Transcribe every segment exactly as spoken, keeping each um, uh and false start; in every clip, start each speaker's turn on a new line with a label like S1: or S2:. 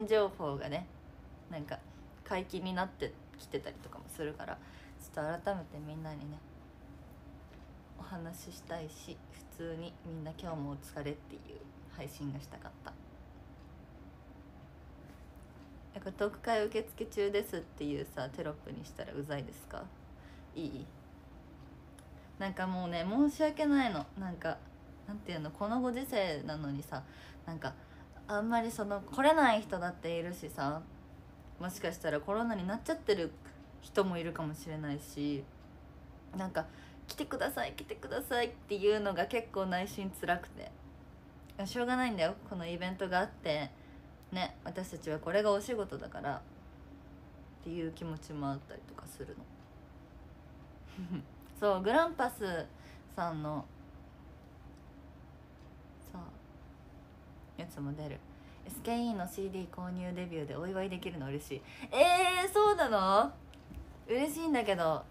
S1: 情報がねなんか解禁になってきてたりとかもするから、ちょっと改めてみんなにねお話ししたいし、普通にみんな今日もお疲れっていう配信がしたかった。なんかトーク会受付中ですっていうさテロップにしたらうざいですか？いい？なんかもうね申し訳ないの。なんかなんていうの、このご時世なのにさ、なんかあんまりその来れない人だっているしさ、もしかしたらコロナになっちゃってる人もいるかもしれないし、なんか来てください来てくださいっていうのが結構内心辛くて、しょうがないんだよ、このイベントがあってね、私たちはこれがお仕事だからっていう気持ちもあったりとかするのそうグランパスさんのさやつも出る。 エスケーイー の シーディー 購入デビューでお祝いできるの嬉しい。えー、そうなの？嬉しいんだけど、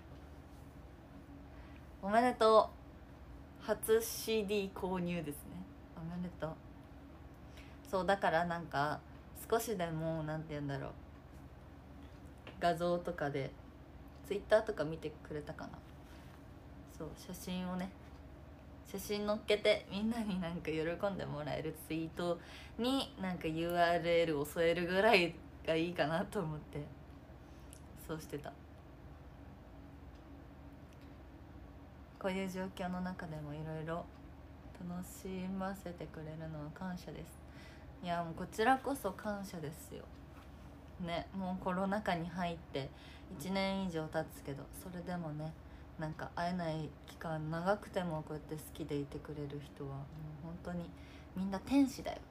S1: おめでとう、初 シーディー 購入ですね、おめでとう。そうだからなんか少しでもなんて言うんだろう、画像とかでツイッターとか見てくれたかな。そう写真をね、写真載っけてみんなになんか喜んでもらえるツイートになんか ユーアールエル を添えるぐらいがいいかなと思ってそうしてた。こういう状況の中でもいろいろ楽しませてくれるのは感謝です。いやもうこちらこそ感謝ですよね。もうコロナ禍に入っていちねん以上経つけど、それでもねなんか会えない期間長くてもこうやって好きでいてくれる人はもう本当にみんな天使だよ。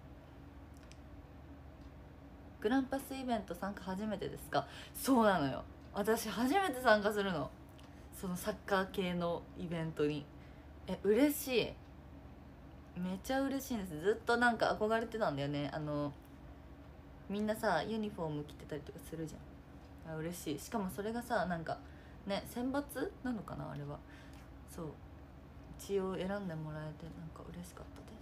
S1: グランパスイベント参加初めてですか？そうなのよ、私初めて参加するの、そのサッカー系のイベントに。え嬉しい、めっちゃ嬉しいんです。ずっとなんか憧れてたんだよね。あのみんなさユニフォーム着てたりとかするじゃん。あ嬉しい。しかもそれがさなんかね選抜なのかなあれは。そう一応選んでもらえてなんか嬉しかったです。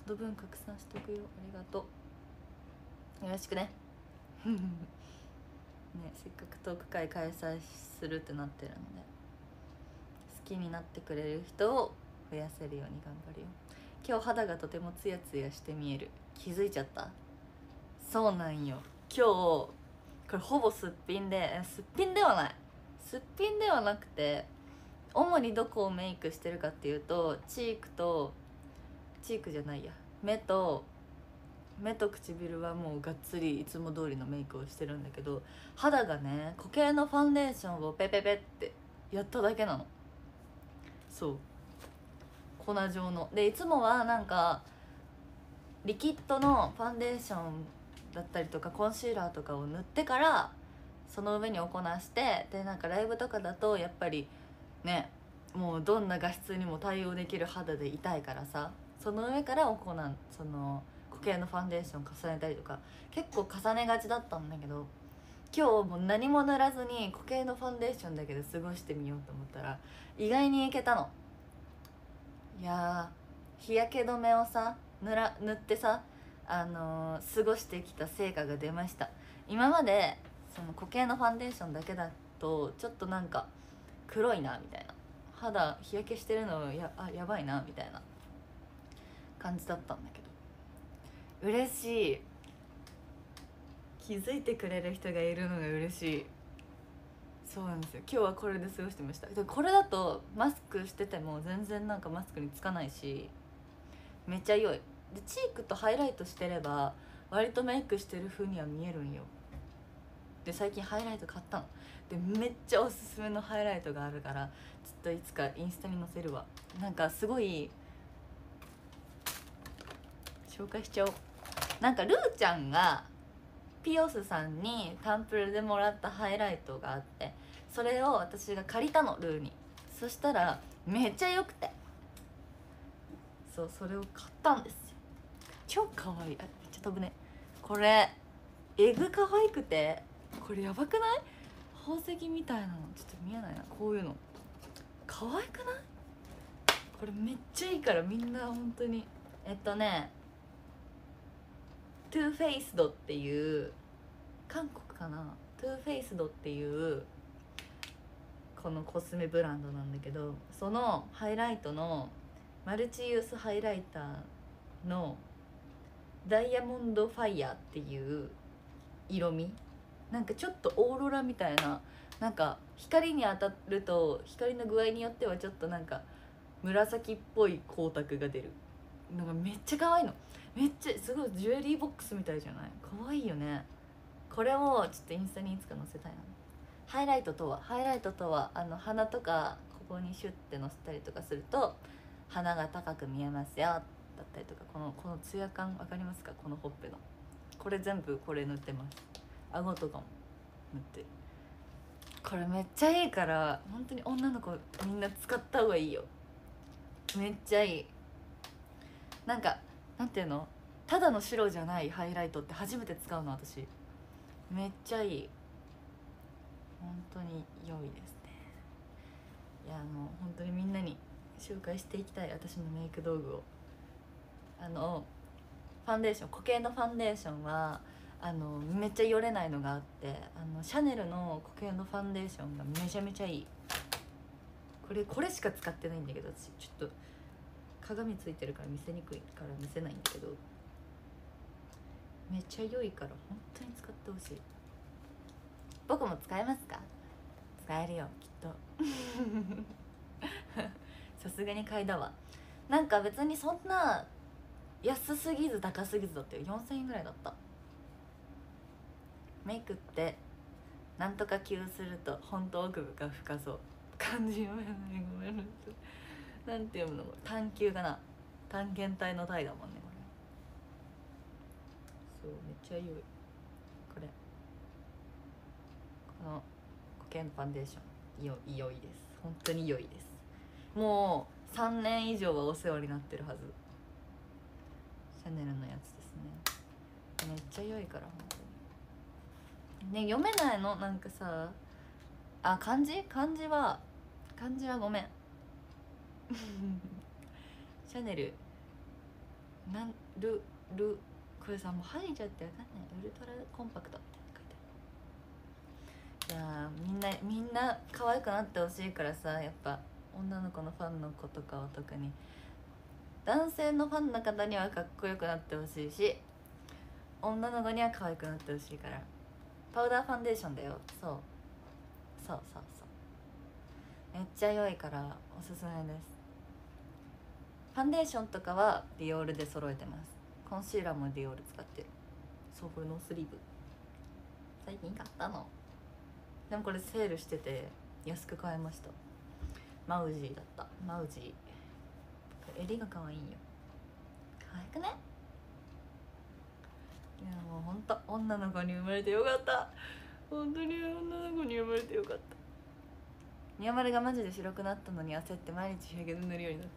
S1: その分拡散しとくよ、ありがとう、よろしくねねせっかくトーク会開催するってなってるので、好きになってくれる人を増やせるように頑張るよ。今日肌がとてもツヤツヤして見える。気づいちゃった？そうなんよ、今日これほぼすっぴんで、すっぴんではない、すっぴんではなくて、主にどこをメイクしてるかっていうと、チークとチークじゃないや目と目と唇はもうがっつりいつも通りのメイクをしてるんだけど、肌がね固形のファンデーションをペペペってやっただけなの。そう粉状ので、いつもはなんかリキッドのファンデーションだったりとかコンシーラーとかを塗ってからその上に行して、でなんかライブとかだとやっぱりねもうどんな画質にも対応できる肌でいたいからさ、その上から行うその固形のファンデーション重ねたりとか結構重ねがちだったんだけど、今日もう何も塗らずに固形のファンデーションだけで過ごしてみようと思ったら意外にいけたの。いやー日焼け止めをさ塗ら塗ってさ、あのー、過ごしてきた成果が出ました。今までその固形のファンデーションだけだとちょっとなんか黒いなみたいな、肌日焼けしてるの や, あやばいなみたいな感じだったんだけど、嬉しい、気づいてくれる人がいるのが嬉しい。そうなんですよ、今日はこれで過ごしてました。でこれだとマスクしてても全然なんかマスクにつかないしめっちゃ良い。でチークとハイライトしてれば割とメイクしてる風には見えるんよ。で最近ハイライト買ったので、めっちゃおすすめのハイライトがあるからちょっといつかインスタに載せるわ。なんかすごい紹介しちゃおう。なんかルーちゃんがピオスさんにタンプルでもらったハイライトがあって、それを私が借りたのルーに。そしたらめっちゃ良くて、そうそれを買ったんですよ。超かわいい。あめっちゃ飛ぶねこれ。エグ可愛くて、これやばくない？宝石みたいなのちょっと見えないな、こういうの可愛くない？これめっちゃいいからみんな本当に。えっとねトゥーフェイスドっていう韓国かな、トゥーフェイスドっていうこのコスメブランドなんだけど、そのハイライトのマルチユースハイライターのダイヤモンドファイヤーっていう色味、なんかちょっとオーロラみたいな、なんか光に当たると光の具合によってはちょっとなんか紫っぽい光沢が出るのがめっちゃ可愛いの。めっちゃすごいジュエリーボックスみたいじゃない？可愛いよね。これをちょっとインスタにいつか載せたいな。ハイライトとはハイライトとはあの鼻とかここにシュッてのせたりとかすると鼻が高く見えますよだったりとか、このこのツヤ感わかりますか？このほっぺのこれ全部これ塗ってます。顎とかも塗ってる。これめっちゃいいから本当に女の子みんな使った方がいいよ。めっちゃいい。なんかなんていうの、ただの白じゃないハイライトって初めて使うの私。めっちゃいい、本当に良いですね。いやもう本当にみんなに紹介していきたい私のメイク道具を。あのファンデーション、固形のファンデーションはあのめっちゃよれないのがあって、あのシャネルの固形のファンデーションがめちゃめちゃいい。これこれしか使ってないんだけど、私ちょっと鏡ついてるから見せにくいから見せないんだけど、めっちゃ良いから本当に使ってほしい。僕も使えますか？使えるよきっとさすがに買いだわ。なんか別にそんな安すぎず高すぎずだったよ。よんせんえんぐらいだった。メイクってなんとか急すると本当奥が深そう漢字読めない、ごめんなさい。なんて読むの？探求かな、探検隊の隊だもんねこれ。そうめっちゃ良い。これこの固形のファンデーションよ良いです。本当に良いです。もうさんねん以上はお世話になってるはず。シャネルのやつですね。めっちゃ良いから本当にね。読めないのなんかさ、あ漢字漢字は漢字はごめんシャネルなんルルこれさもう剥げちゃってわかんない。ウルトラコンパクトみたいな書いてある。いやみんなみんな可愛くなってほしいからさ、やっぱ女の子のファンの子とかは特に、男性のファンの方にはかっこよくなってほしいし、女の子には可愛くなってほしいから。パウダーファンデーションだよ。そうそうそうそう、めっちゃ良いからおすすめです。ファンデーションとかはディオールで揃えてます。コンシーラーもディオール使ってる。そうこれノースリーブ最近買ったの。でもこれセールしてて安く買えました。マウジーだった。マウジー襟が可愛いんよ。可愛くね？いやもうほんと女の子に生まれてよかった。本当に女の子に生まれてよかった。ニヤマルがマジで白くなったのに焦って毎日日焼け止め塗るようにな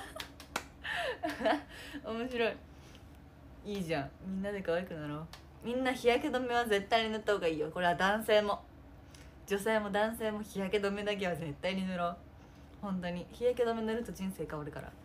S1: った面白い。いいじゃん、みんなで可愛くなろう。みんな日焼け止めは絶対に塗った方がいいよ。これは男性も女性も男性も日焼け止めだけは絶対に塗ろう。本当に日焼け止め塗ると人生変わるから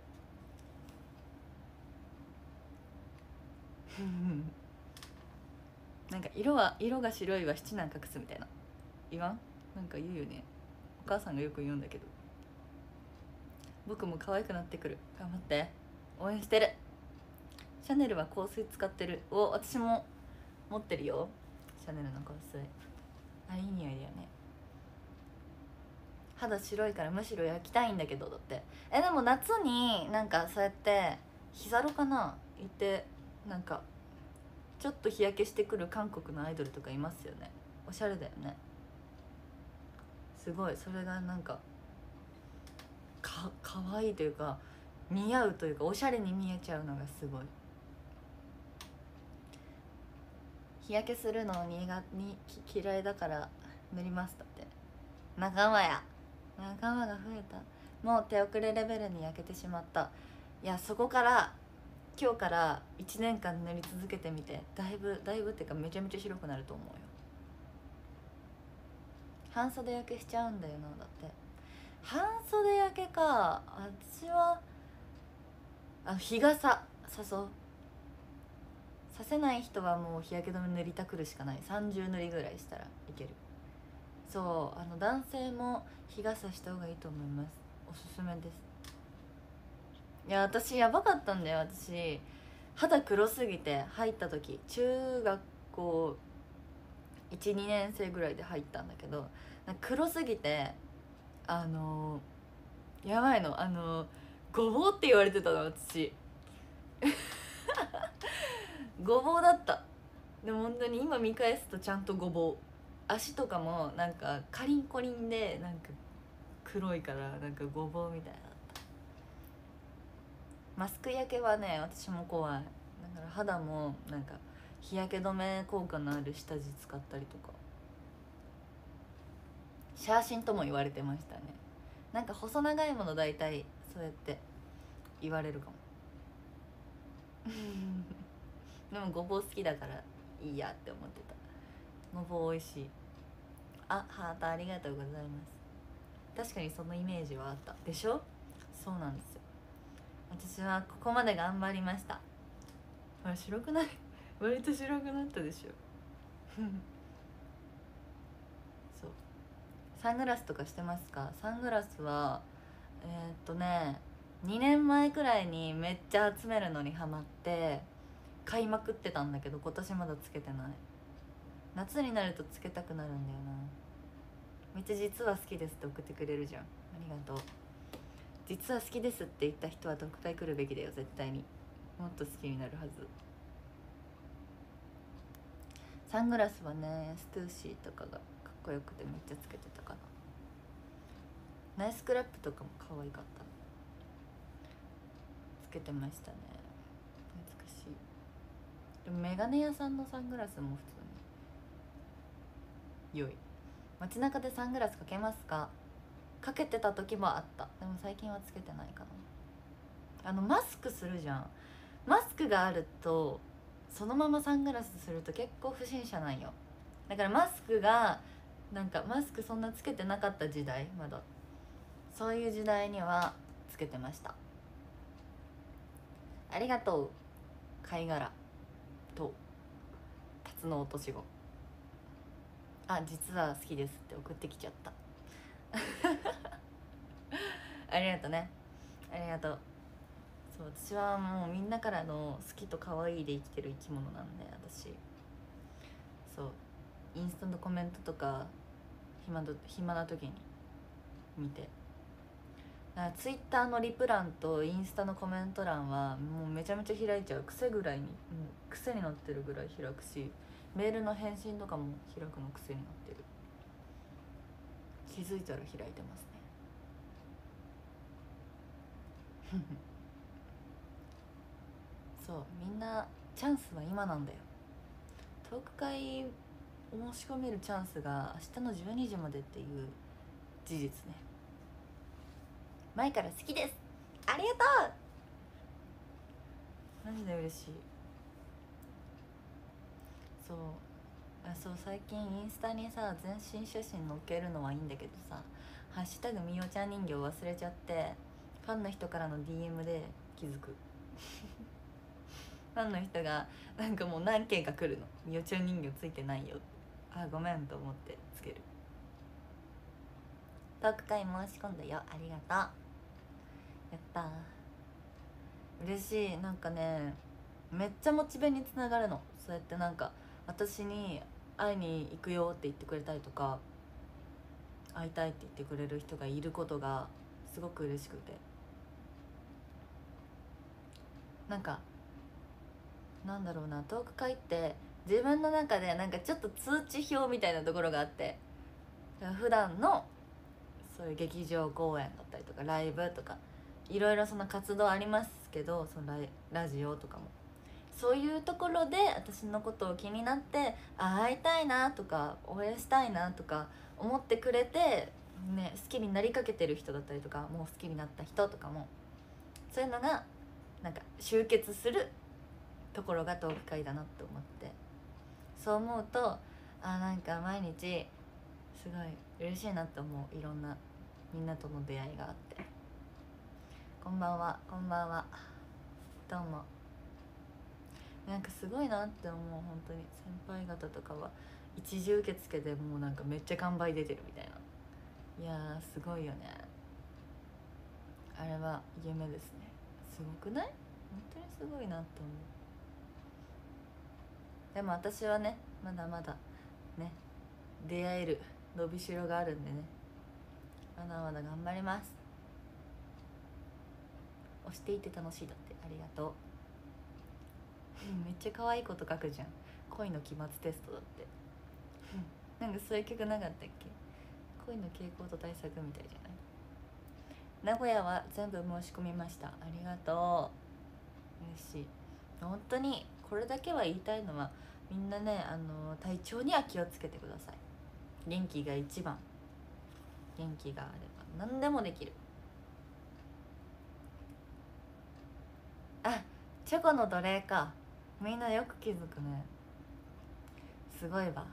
S1: なんか色は色が白いは七難隠すみたいな言わん？なんか言うよね。お母さんがよく言うんだけど、僕も可愛くなってくる。頑張って応援してる。シャネルは香水使ってる。お私も持ってるよシャネルの香水。あれいい匂いだよね。肌白いからむしろ焼きたいんだけど。だってえでも夏になんかそうやって日サロかな行ってなんかちょっと日焼けしてくる韓国のアイドルとかいますよね。おしゃれだよね。すごいそれがなんかかかわいいというか似合うというかおしゃれに見えちゃうのがすごい。日焼けするの苦に嫌いだから塗ります。だって仲間や仲間が増えた。もう手遅れレベルに焼けてしまった。いやそこから今日からいちねんかん塗り続けてみてだいぶだいぶっていうかめちゃめちゃ白くなると思うよ。半袖焼けしちゃうんだよな。だって半袖焼けか。私はあ日傘さそうさせない人はもう日焼け止め塗りたくるしかない。さんじゅう塗りぐらいしたらいける。そうあの男性も日傘した方がいいと思います。おすすめです。いや私やばかったんだよ。私肌黒すぎて入った時、中学校いちにねん生ぐらいで入ったんだけど、なんか黒すぎてあのー、やばいの、あのー、ごぼうって言われてたの私ごぼうだった。でも本当に今見返すとちゃんとごぼう。足とかもなんかカリンコリンでなんか黒いからなんかごぼうみたいな。マスク焼けはね私も怖い。だから肌もなんか日焼け止め効果のある下地使ったりとか、シャーシンとも言われてましたね。なんか細長いもの大体そうやって言われるかもでもごぼう好きだからいいやって思ってた。ごぼう美味しい。あ、ハートありがとうございます。確かにそのイメージはあったでしょ。そうなんですよ。私はここまで頑張りました。あれ白くない割と白くなったでしょそう、サングラスとかしてますか？サングラスはえー、っとねにねんまえくらいにめっちゃ集めるのにハマって買いまくってたんだけど、今年まだつけてない。夏になるとつけたくなるんだよな。めっちゃ実は好きですって送ってくれるじゃん。ありがとう。実は好きですって言った人は読解来るべきだよ絶対に。もっと好きになるはず。サングラスはねストゥーシーとかがかっこよくてめっちゃつけてたかな。ナイスクラップとかも可愛かったのつけてましたね。懐かしい。でもメガネ屋さんのサングラスも普通に良い。街中でサングラスかけますか？かけてた時もあった。でも最近はつけてないかな。あのマスクするじゃん。マスクがあるとそのままサングラスすると結構不審者なんよ。だからマスクがなんかマスクそんなつけてなかった時代、まだそういう時代にはつけてました。ありがとう貝殻とタツノオトシゴ。あ、実は好きですって送ってきちゃったありがとうね、ありがとう。そう私はもうみんなからの好きと可愛いで生きてる生き物なんで、私そうインスタのコメントとか暇ど暇な時に見て、なんかツイッターのリプ欄とインスタのコメント欄はもうめちゃめちゃ開いちゃう。癖ぐらいに、うん、癖になってるぐらい開くし、メールの返信とかも開くの癖になってる。気づいたら開いてますねそうみんなチャンスは今なんだよ。トーク会を申し込めるチャンスが明日のじゅうにじまでっていう事実ね。前から好きです、ありがとう。マジで嬉しい。そうあそう最近インスタにさ全身写真載っけるのはいいんだけどさ、ハッシュタグみおちゃん人形忘れちゃってファンの人からの ディーエム で気づくファンの人がなんかもう何件か来るの、みおちゃん人形ついてないよ、あごめんと思ってつける。トーク会申し込んだよ、ありがとう。やったー嬉しい。なんかねめっちゃモチベにつながるの。そうやってなんか私に会いに行くよって言ってくれたりとか、会いたいって言ってくれる人がいることがすごく嬉しくて、なんかなんだろうな、トーク会って自分の中でなんかちょっと通知表みたいなところがあって、普段のそういう劇場公演だったりとかライブとかいろいろその活動ありますけど、その ラ, ラジオとかもそういうところで私のことを気になって、あ会いたいなとか応援したいなとか思ってくれて、ね、好きになりかけてる人だったりとかもう好きになった人とかも、そういうのがなんか集結するところがトーク会だなって思って、そう思うとあなんか毎日すごい嬉しいなって思う。いろんなみんなとの出会いがあって。こんばんは、こんばんは、どうも。 なんかすごいなって思う。本当に先輩方とかは一次受付でもうなんかめっちゃ完売出てるみたいな。いやーすごいよね。あれは夢ですね。すごくない？本当にすごいなと思う。でも私はねまだまだね出会える伸びしろがあるんでね、まだまだ頑張ります。押していて楽しいだって、ありがとう。めっちゃ可愛いこと書くじゃん。恋の期末テストだってなんかそういう曲なかったっけ？恋の傾向と対策みたいじゃない？名古屋は全部申し込みました。ありがとう。嬉しい。本当にこれだけは言いたいのは、みんなね、あの体調には気をつけてください。元気が一番。元気があれば何でもできる。あ、チョコの奴隷か。みんなよく気づくね。すごいわ。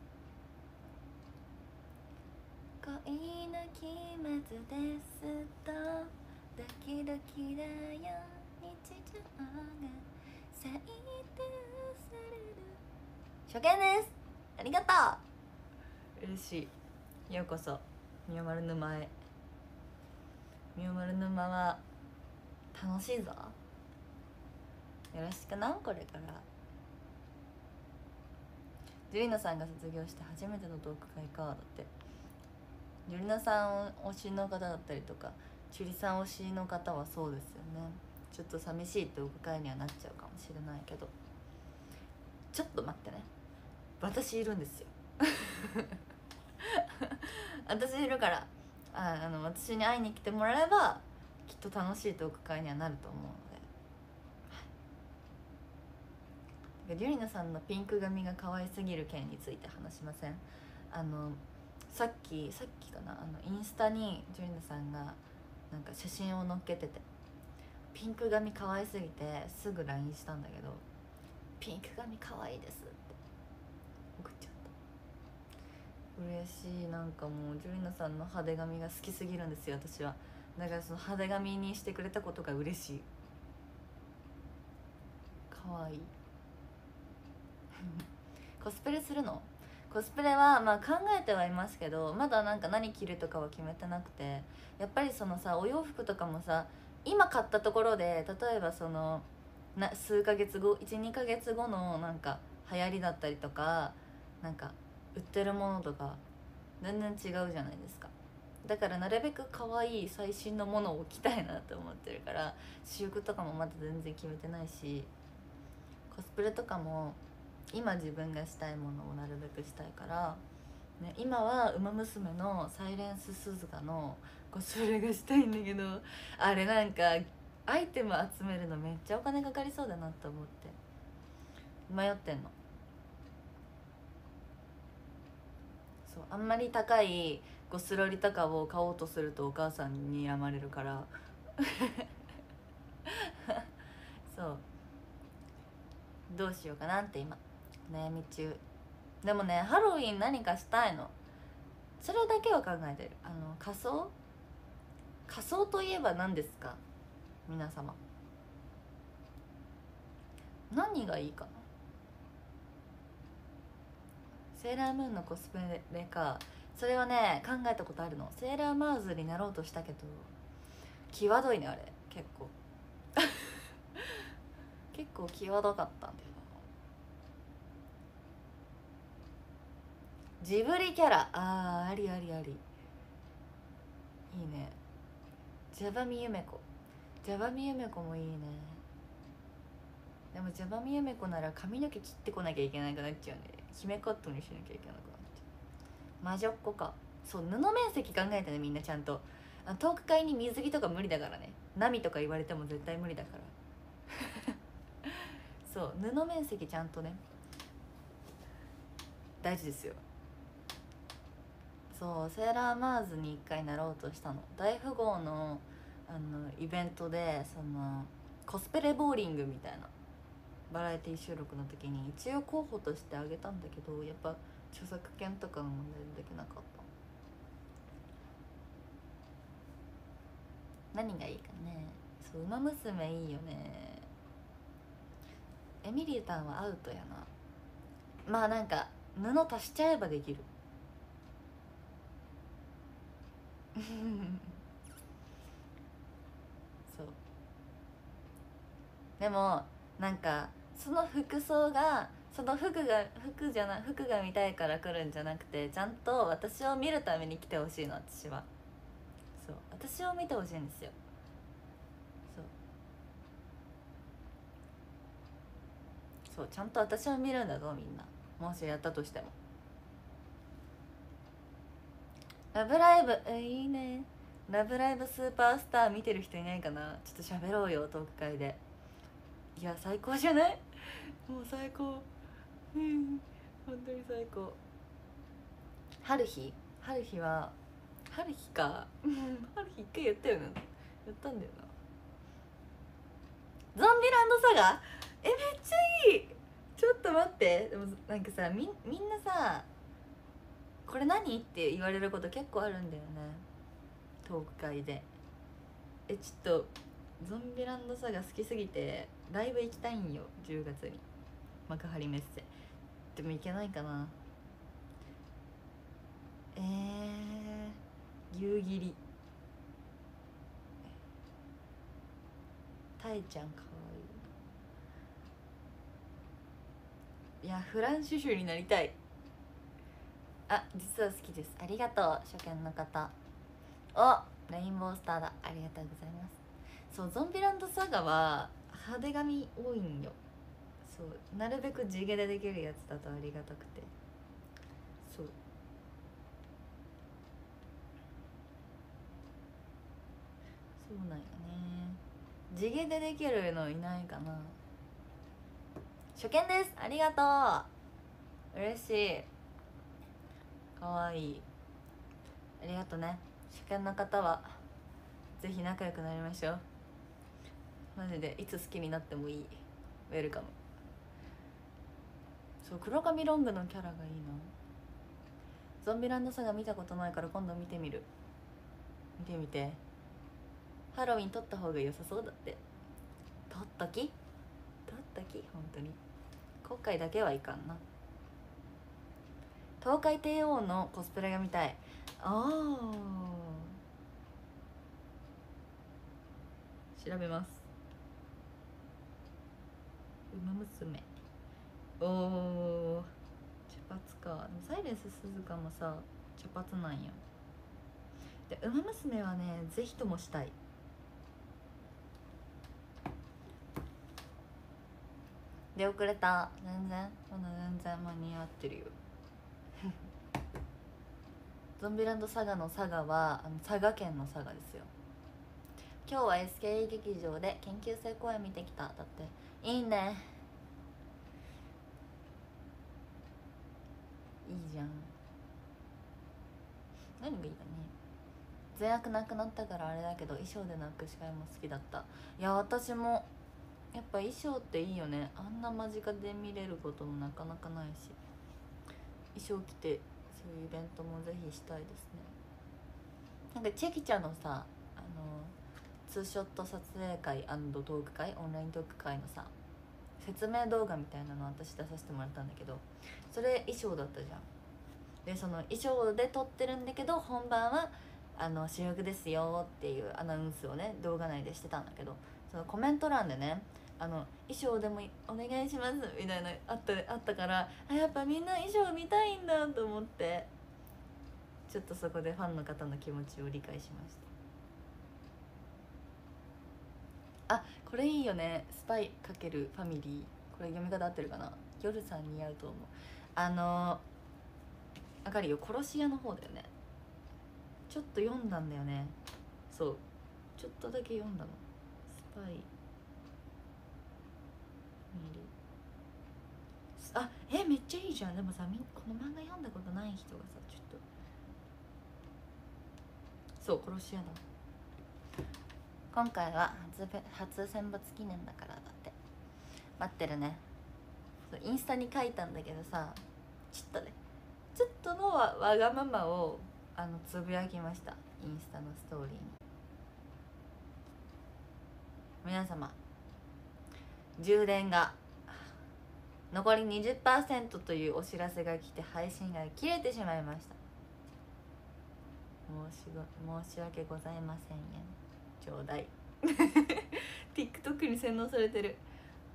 S1: 恋の期末ですとドキドキだよ、日常が採点される。初見です。ありがとう。嬉しい。ようこそみよまる沼へ。みよまる沼は楽しいぞ。よろしくな。これからジュリナさんが卒業して初めてのトーク会か。だってジュリナさん推しの方だったりとか、チュリさん推しの方はそうですよね。ちょっと寂しいトーク会にはなっちゃうかもしれないけど、ちょっと待ってね、私いるんですよ私いるから、ああの私に会いに来てもらえばきっと楽しいトーク会にはなると思うので、リュリナさんのピンク髪が可愛すぎる件について話しません？あのさっきさっきかな、あのインスタにジュリナさんがなんか写真を載っけてて、ピンク髪可愛すぎてすぐ ライン したんだけど、ピンク髪可愛いですって送っちゃった。嬉しい。なんかもうジュリナさんの派手髪が好きすぎるんですよ、私は。だからその派手髪にしてくれたことが嬉しい。可愛いコスプレするの？コスプレはまあ考えてはいますけど、まだなんか何着るとかは決めてなくて、やっぱりそのさ、お洋服とかもさ、今買ったところで例えばそのな数ヶ月後、いちにかげつごのなんか流行りだったりとか、なんか売ってるものとか全然違うじゃないですか。だからなるべく可愛い最新のものを着たいなって思ってるから、私服とかもまだ全然決めてないし、コスプレとかも今自分がしたいものをなるべくしたいから、ね、今は「ウマ娘」のサイレンス鈴鹿のコスプレがしたいんだけど、あれなんかアイテム集めるのめっちゃお金かかりそうだなと思って迷ってんの。そうあんまり高いゴスロリとかを買おうとするとお母さんに睨まれるからそうどうしようかなって今悩み中。でもね、ハロウィン何かしたいの。それだけは考えてる。あの仮装仮装といえば何ですか皆様。何がいいかな。セーラームーンのコスプレか。それはね考えたことあるの。セーラーマーズになろうとしたけど際どいね、あれ結構結構際どかったんだよ。ジブリキャラ、あーありありあり、いいね。ジャバミユメコ、ジャバミユメコもいいね。でもジャバミユメコなら髪の毛切ってこなきゃいけなくなっちゃうんで、姫カットにしなきゃいけなくなっちゃう。魔女っ子か。そう布面積考えてね、みんなちゃんと。あのトーク会に水着とか無理だからね。波とか言われても絶対無理だからそう布面積ちゃんとね大事ですよ。そうセーラーマーズに一回なろうとしたの。大富豪のあのイベントでそのコスプレボーリングみたいなバラエティ収録の時に一応候補としてあげたんだけど、やっぱ著作権とかの問題でできなかった。何がいいかね。そうウマ娘いいよね。 エミリータンはアウトやな。まあなんか布足しちゃえばできるそうでもなんかその服装がその服が服じゃない服が見たいから来るんじゃなくて、ちゃんと私を見るために来てほしいの。私はそう私を見てほしいんですよ。そうそうちゃんと私を見るんだぞみんな、もしやったとしても。ラブライブえいいね。ラブライブスーパースター見てる人いないかな。ちょっと喋ろうよトーク会で。いや最高じゃない？もう最高。うん本当に最高。春日春日は春日か春日一回言ったよな、言ったんだよな。ゾンビランドサガえめっちゃいい。ちょっと待って、でもなんかさ み, みんなさこれ何って言われること結構あるんだよねトーク会で。えちょっとゾンビランドサガ好きすぎてライブ行きたいんよじゅうがつに幕張メッセ。でも行けないかな。えー夕霧たえちゃんかわいい。いやフランシュシュになりたい。あ実は好きです。ありがとう初見の方。おレインボースターだ、ありがとうございます。そうゾンビランドサガは派手髪多いんよ。そうなるべく地毛でできるやつだとありがたくて。そうそうなんよね。地毛でできるのいないかな。初見です、ありがとう、嬉しい、かわいい、ありがとね。初見の方はぜひ仲良くなりましょう。マジでいつ好きになってもいい、ウェルカム。そう黒髪ロングのキャラがいいな。ゾンビランドサガ見たことないから今度見てみる。見てみて。ハロウィン撮った方が良さそうだって。撮っとき撮っとき本当に今回だけはいかんな。東海帝王のコスプレが見たい。ああ調べます。ウマ娘おお茶髪か。でもサイレンス鈴鹿もさ茶髪なんよ。でウマ娘はねぜひともしたい。出遅れた。全然まだ全然間に合ってるよゾンビランドサガのサガはあの佐賀県の佐賀ですよ。今日は エスケーイー 劇場で研究生公演見てきた。だっていいね、いいじゃん。何がいいかね。善悪なくなったからあれだけど衣装での握手会も好きだった。いや私もやっぱ衣装っていいよね。あんな間近で見れることもなかなかないし、衣装着てそういうイベントもぜひしたいですね。なんかチェキちゃんのさあのツーショット撮影会&トーク会、オンライントーク会のさ説明動画みたいなの私出させてもらったんだけど、それ衣装だったじゃん。でその衣装で撮ってるんだけど本番はあの主役ですよっていうアナウンスをね動画内でしてたんだけど、そのコメント欄でねあの衣装でもお願いしますみたいなあったあったから、あやっぱみんな衣装見たいんだと思って、ちょっとそこでファンの方の気持ちを理解しました。あこれいいよね、スパイ×ファミリー。これ読み方合ってるかな。夜さん似合うと思う。あのあかりよ殺し屋の方だよね。ちょっと読んだんだよね。そうちょっとだけ読んだの。スパイあえめっちゃいいじゃん。でもさみこの漫画読んだことない人がさちょっとそう殺し屋だ。今回は初初選抜記念だからだって待ってるね。そうインスタに書いたんだけどさちょっとねちょっとのわわがままをあのつぶやきました、インスタのストーリーに。皆様充電が残り にじゅっパーセント というお知らせが来て配信が切れてしまいました。申しご申し訳ございませんやちょうだいTikTok に洗脳されてる。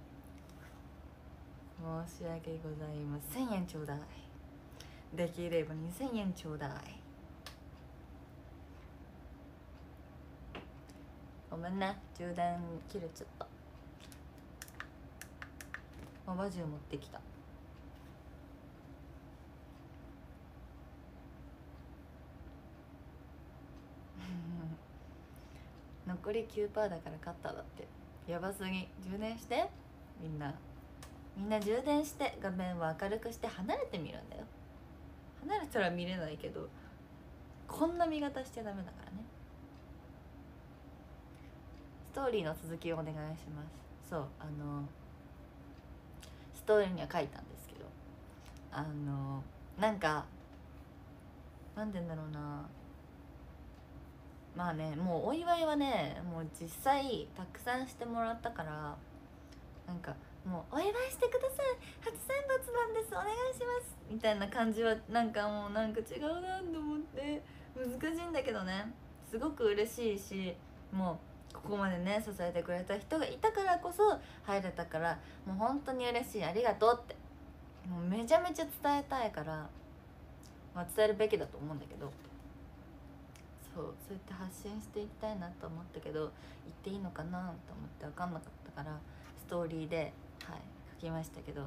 S1: 申し訳ございません円ちょうだい。できればにせんえんちょうだい。ごめんね、充電切れちゃった。マバジュ持ってきた。残り きゅうパーセント だから勝っただって。やばすぎ。充電してみんなみんな充電して画面を明るくして離れてみるんだよ。離れたら見れないけどこんな見方しちゃダメだからね。ストーリーの続きをお願いします。そうあのストーリーには書いたんですけど、あのなんかなんて言うんだろうな、まあね、もうお祝いはねもう実際たくさんしてもらったから、なんかもうお祝いしてください初選抜なんですお願いしますみたいな感じはなんかもうなんか違うなと思って難しいんだけどね、すごく嬉しいし、もうここまでね支えてくれた人がいたからこそ入れたから、もう本当に嬉しい、ありがとうってもうめちゃめちゃ伝えたいから、まあ、伝えるべきだと思うんだけど、そうそうやって発信していきたいなと思ったけど言っていいのかなと思って分かんなかったからストーリーで、はい、書きましたけど、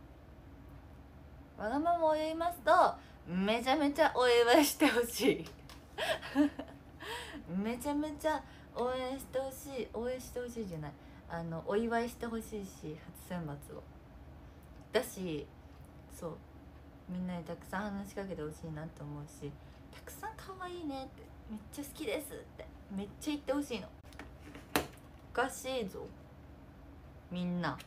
S1: わがままを言いますとめちゃめちゃお祝いしてほしいめちゃめちゃ応援してほしい、応援してほしいじゃない、あのお祝いしてほしいし初選抜をだし、そうみんなにたくさん話しかけてほしいなと思うし、たくさん可愛いねってめっちゃ好きですってめっちゃ言ってほしいの。おかしいぞみんな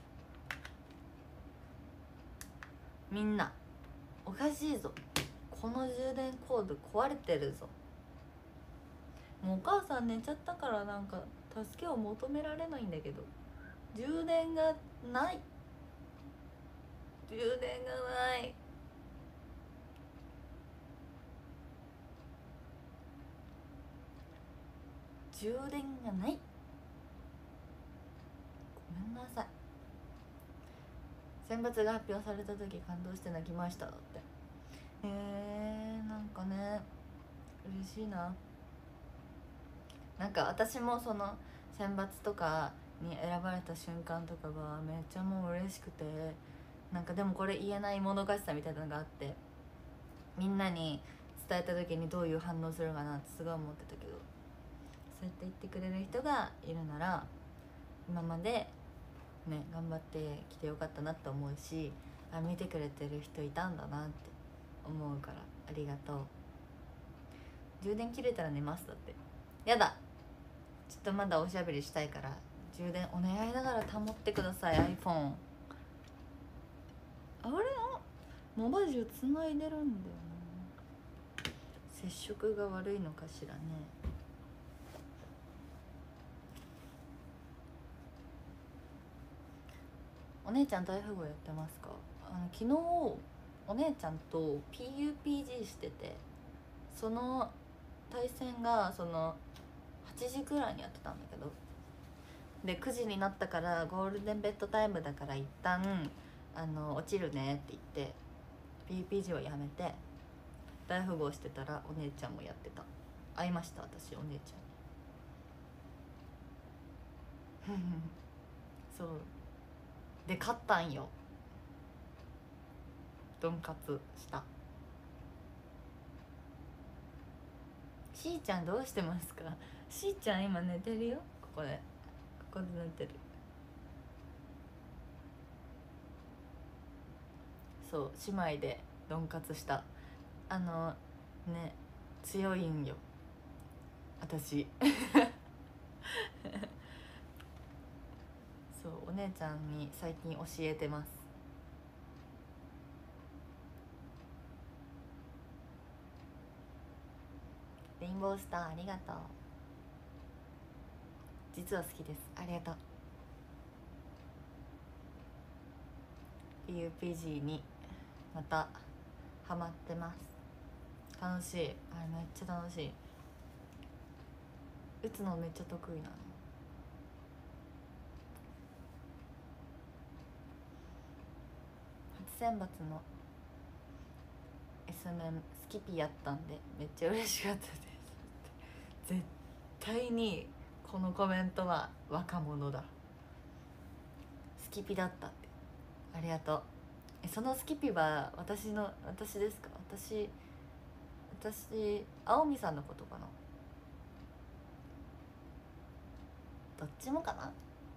S1: みんなおかしいぞ、この充電コード壊れてるぞ。もうお母さん寝ちゃったからなんか助けを求められないんだけど、充電がない充電がない。充電がない、ごめんなさい。選抜が発表された時感動して泣きましただって。えー、なんかね嬉しいな。なんか私もその選抜とかに選ばれた瞬間とかがめっちゃもう嬉しくて、なんかでもこれ言えないもどかしさみたいなのがあって、みんなに伝えた時にどういう反応するかなってすごい思ってたけど、そうやって言ってくれる人がいるなら今までね頑張ってきてよかったなって思うし、あ見てくれてる人いたんだなって思うからありがとう。充電切れたら寝ますだって。やだ、ちょっとまだおしゃべりしたいから充電お願いだから保ってください iPhone。 あれモバジュつないでるんだよな、接触が悪いのかしらね。お姉ちゃん大富豪やってますか？あの昨日お姉ちゃんと ピーユーピージー してて、その対戦がそのはちじくらいにやってたんだけど、でくじになったからゴールデンベッドタイムだから一旦あの落ちるねって言って ピーユーピージー はやめて大富豪してたらお姉ちゃんもやってた。会いました私お姉ちゃんにそうで勝ったんよ。ドンカツした。しーちゃんどうしてますか？しーちゃん今寝てるよ、ここでここで寝てる。そう姉妹でドンカツした。あのね強いんよ私そうお姉ちゃんに最近教えてます。レインボースターありがとう。実は好きです、ありがとう。 ピーユーピージー にまたハマってます。楽しい、あれめっちゃ楽しい。打つのめっちゃ得意なの。初選抜の S 面スキピやったんでめっちゃ嬉しかったです。絶対にこのコメントは若者だ、スキピだったって。ありがとう。えそのスキピは私の私ですか？私私青海さんのことかな、どっちもかな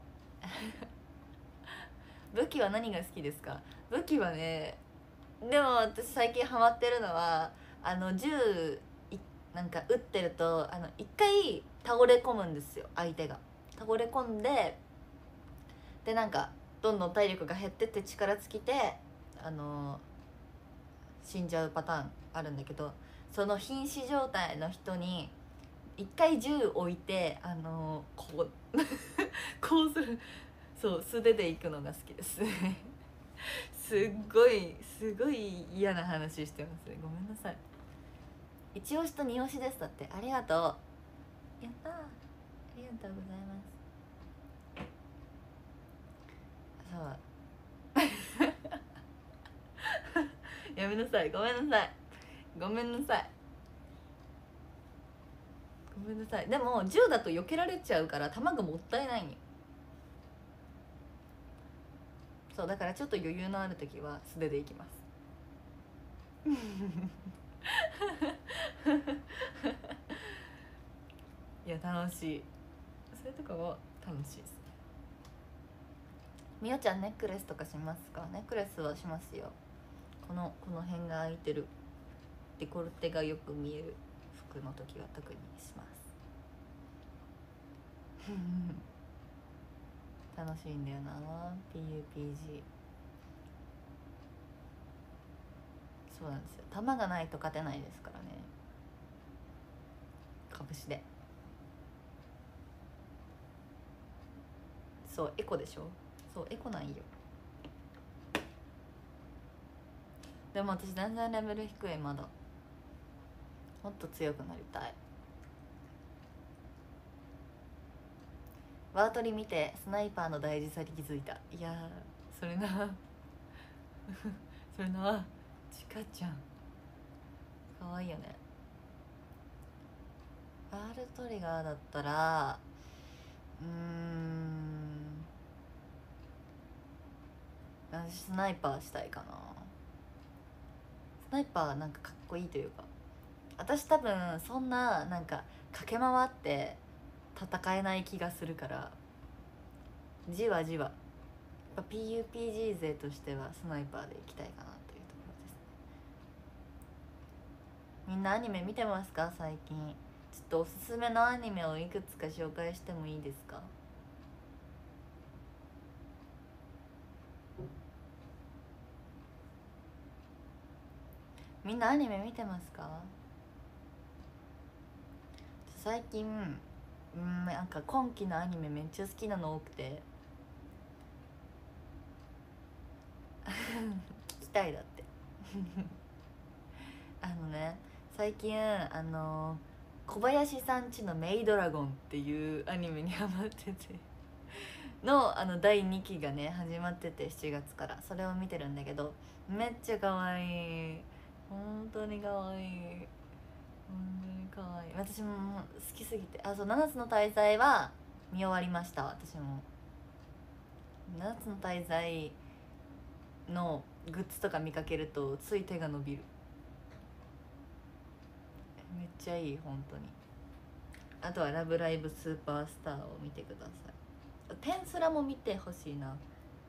S1: 武器は何が好きですか？武器はね、でも私最近ハマってるのはあの銃いなんか撃ってるとあの一回倒れ込むんですよ、相手が倒れ込んで、でなんかどんどん体力が減ってって力尽きてあの死んじゃうパターンあるんだけど、その瀕死状態の人に一回銃置いてあのこうこうする、そう素手で行くのが好きですすっごいすごい嫌な話してますね、ごめんなさい。一押しと二押しですだって。ありがとう、やったー、ありがとうございます。そうやめなさい、ごめんなさいごめんなさいごめんなさい。でも銃だと避けられちゃうから弾がもったいないんよ。そうだからちょっと余裕のある時は素手でいきますいや楽しい、そういうとこも楽しいです。みおちゃんネックレスとかしますか？ネックレスはしますよ。このこの辺が開いてるデコルテがよく見える服の時は特にします楽しいんだよな ピーユーピージー。 そうなんですよ、弾がないと勝てないですからね。拳で、そうエコでしょ、そうエコなんよ。でも私全然レベル低い、まだもっと強くなりたい。ワートリ見てスナイパーの大事さに気づいた。いやそれなそれなちかちゃんかわいいよね。ワールトリガーだったらうーん私スナイパーしたいかな。スナイパーなんかかっこいいというか、私多分そんななんか駆け回って戦えない気がするから、じわじわやっぱ ピーユーピージー 勢としてはスナイパーでいきたいかなというところですね。みんなアニメ見てますか最近？ちょっとおすすめのアニメをいくつか紹介してもいいですか？みんなアニメ見てますか？最近うんなんか今期のアニメめっちゃ好きなの多くて聞きたいだってあのね最近あの小林さんちのメイドラゴンっていうアニメにハマっててのあのだいにきがね始まっててしちがつからそれを見てるんだけど、めっちゃ可愛い、本当に可愛い、本当に可愛い。私も好きすぎて、あそうななつの大罪は見終わりました。私もななつの大罪のグッズとか見かけるとつい手が伸びる。めっちゃいい本当に。あとは「ラブライブスーパースター」を見てください。テンスラも見てほしいな。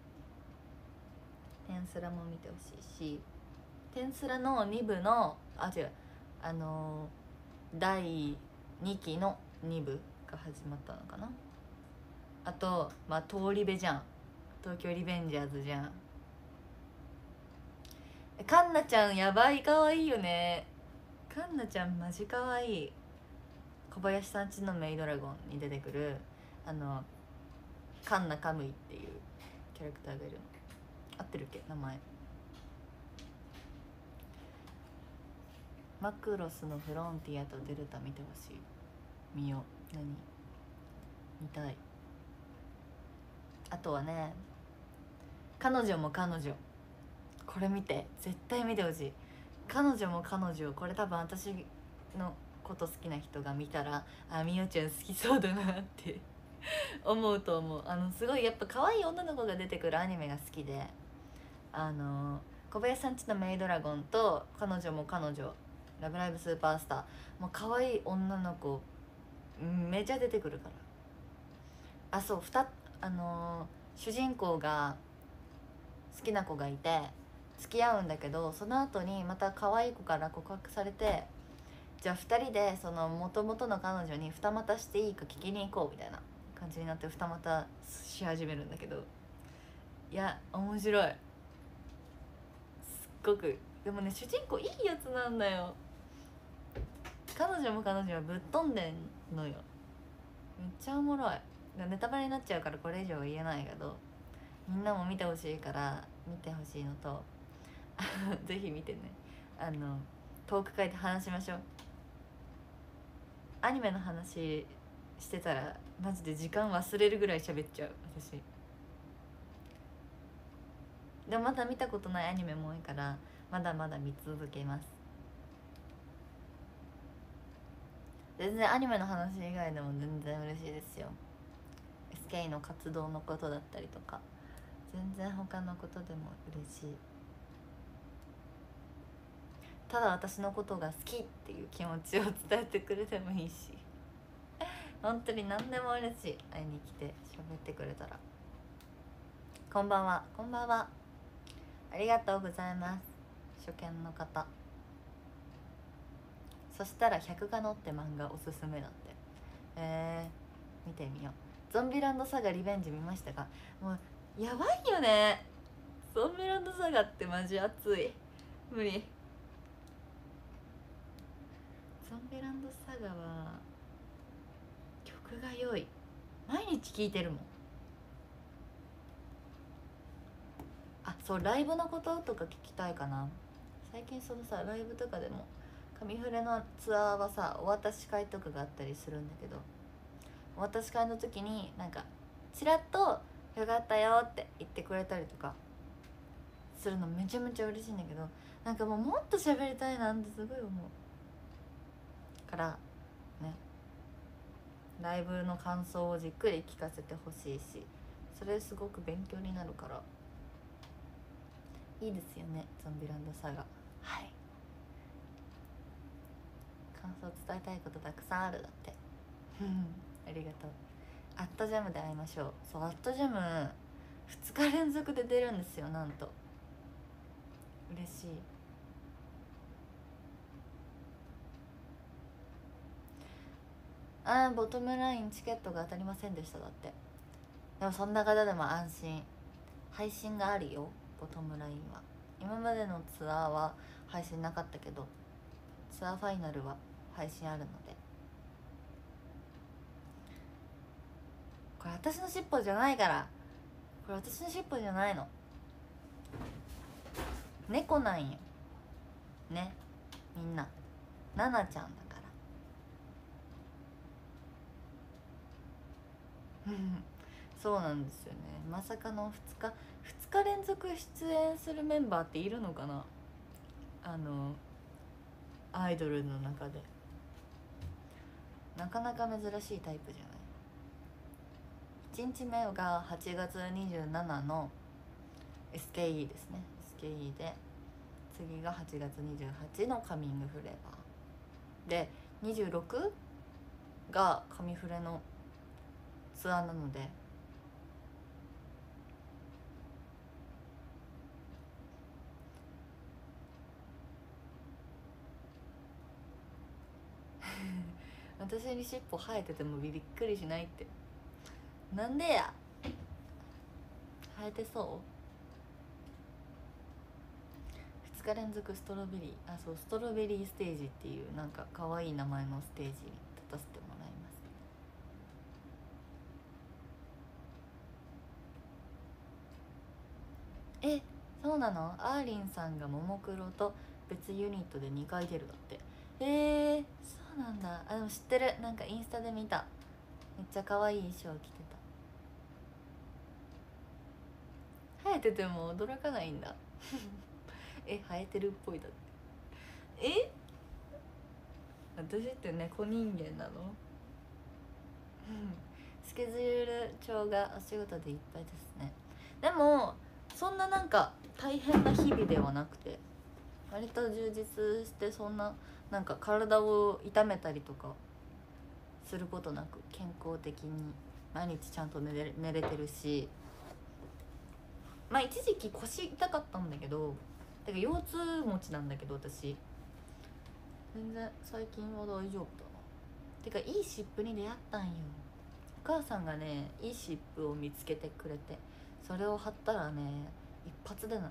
S1: テンスラも見てほしいし、テンスラのに部のあ違うあのー、だいにきのに部が始まったのかな。あとまあ通り部じゃん、東京リベンジャーズじゃん。カンナちゃんやばい可愛いよね。カンナちゃんマジ可愛い。小林さんちのメイドラゴンに出てくるあのカンナカムイっていうキャラクターがいるの。 合ってるっけ名前。マクロスのフロンティアとデルタ見てほしい。見よう。何見たい。あとはね、彼女も彼女、これ見て、絶対見てほしい。彼女も彼女、これ多分私のこと好きな人が見たら、あ、みよちゃん好きそうだなって思うと思う。あのすごいやっぱ可愛い女の子が出てくるアニメが好きで、あの小林さんちのメイドラゴンと彼女も彼女、ラブライブスーパースター、もう可愛い女の子めちゃ出てくるから。あ、そう、ふたあのー、主人公が好きな子がいて付き合うんだけど、その後にまた可愛い子から告白されて、じゃあふたりでその元々の彼女に二股していいか聞きに行こうみたいな感じになって二股し始めるんだけど、いや面白い、すっごく。でもね、主人公いいやつなんだよ。彼女も彼女はぶっ飛んでんのよ。めっちゃおもろい。ネタバレになっちゃうからこれ以上は言えないけど、みんなも見てほしいから見てほしいのとぜひ見てね。あのトーク会で話しましょう。アニメの話してたらマジで時間忘れるぐらい喋っちゃう私。でもまだ見たことないアニメも多いからまだまだ見続けます。全然アニメの話以外でも全然嬉しいですよ。 エスケー の活動のことだったりとか、全然他のことでも嬉しい。ただ私のことが好きっていう気持ちを伝えてくれてもいいし本当に何でも嬉しい。会いに来て喋ってくれたら。こんばんは。こんばんは、ありがとうございます。初見の方。そしたら百科のって漫画おすすめだって。えー、見てみよう。ゾンビランドサガリベンジ見ましたか？もうやばいよね、ゾンビランドサガってマジ熱い。無理。ゾンビランドサガは曲が良い。毎日聴いてるもん。あ、そう、ライブのこととか聞きたいかな。最近そのさ、ライブとかでも上フレのツアーはさ、お渡し会とかがあったりするんだけど、お渡し会の時になんかチラッと「よかったよ」って言ってくれたりとかするのめちゃめちゃ嬉しいんだけど、なんかもうもっと喋りたいなってすごい思うからね。ライブの感想をじっくり聞かせてほしいし、それすごく勉強になるからいいですよね、ゾンビランドサガ。はい、感想伝えたいことたくさんあるだってありがとう。アットジャムで会いましょう。そう、アットジャムふつか連続で出るんですよ、なんと。嬉しい。あー、ボトムラインチケットが当たりませんでしただって。でもそんな方でも安心、配信があるよ、ボトムラインは。今までのツアーは配信なかったけど、ツアーファイナルは配信あるので。これ私の尻尾じゃないから、これ私の尻尾じゃないの、猫なんよね。みんなナナちゃんだからそうなんですよね。まさかのふつかふつか連続出演するメンバーっているのかな、あのアイドルの中で。なかなか珍しいタイプじゃない。いちにちめがはちがつにじゅうしちの エスケーイー ですね。 エスケーイー で、次がはちがつにじゅうはちのカミングフレーバーで、にじゅうろくがカミフレのツアーなので、私に尻尾生えててもびっくりしないって。なんでや、生えてそう。ふつか連続ストロベリー、あ、そう、ストロベリーステージっていうなんか可愛い名前のステージに立たせてもらいます。 え、そうなの？あーりんさんがももクロと別ユニットでにかい出るだって。えー、そうなんだ。あ、でも知ってる。なんかインスタで見た。めっちゃ可愛い衣装着てた。生えてても驚かないんだえ、生えてるっぽいだって。え、私って猫人間なのスケジュール帳がお仕事でいっぱいですね。でもそんななんか大変な日々ではなくて、割と充実して、そんななんか体を痛めたりとかすることなく健康的に毎日ちゃんと寝れ寝れてるし、まあ一時期腰痛かったんだけど、てか腰痛持ちなんだけど私、全然最近は大丈夫だな。てかいい湿布に出会ったんよ。お母さんがねいい湿布を見つけてくれて、それを貼ったらね一発で治った。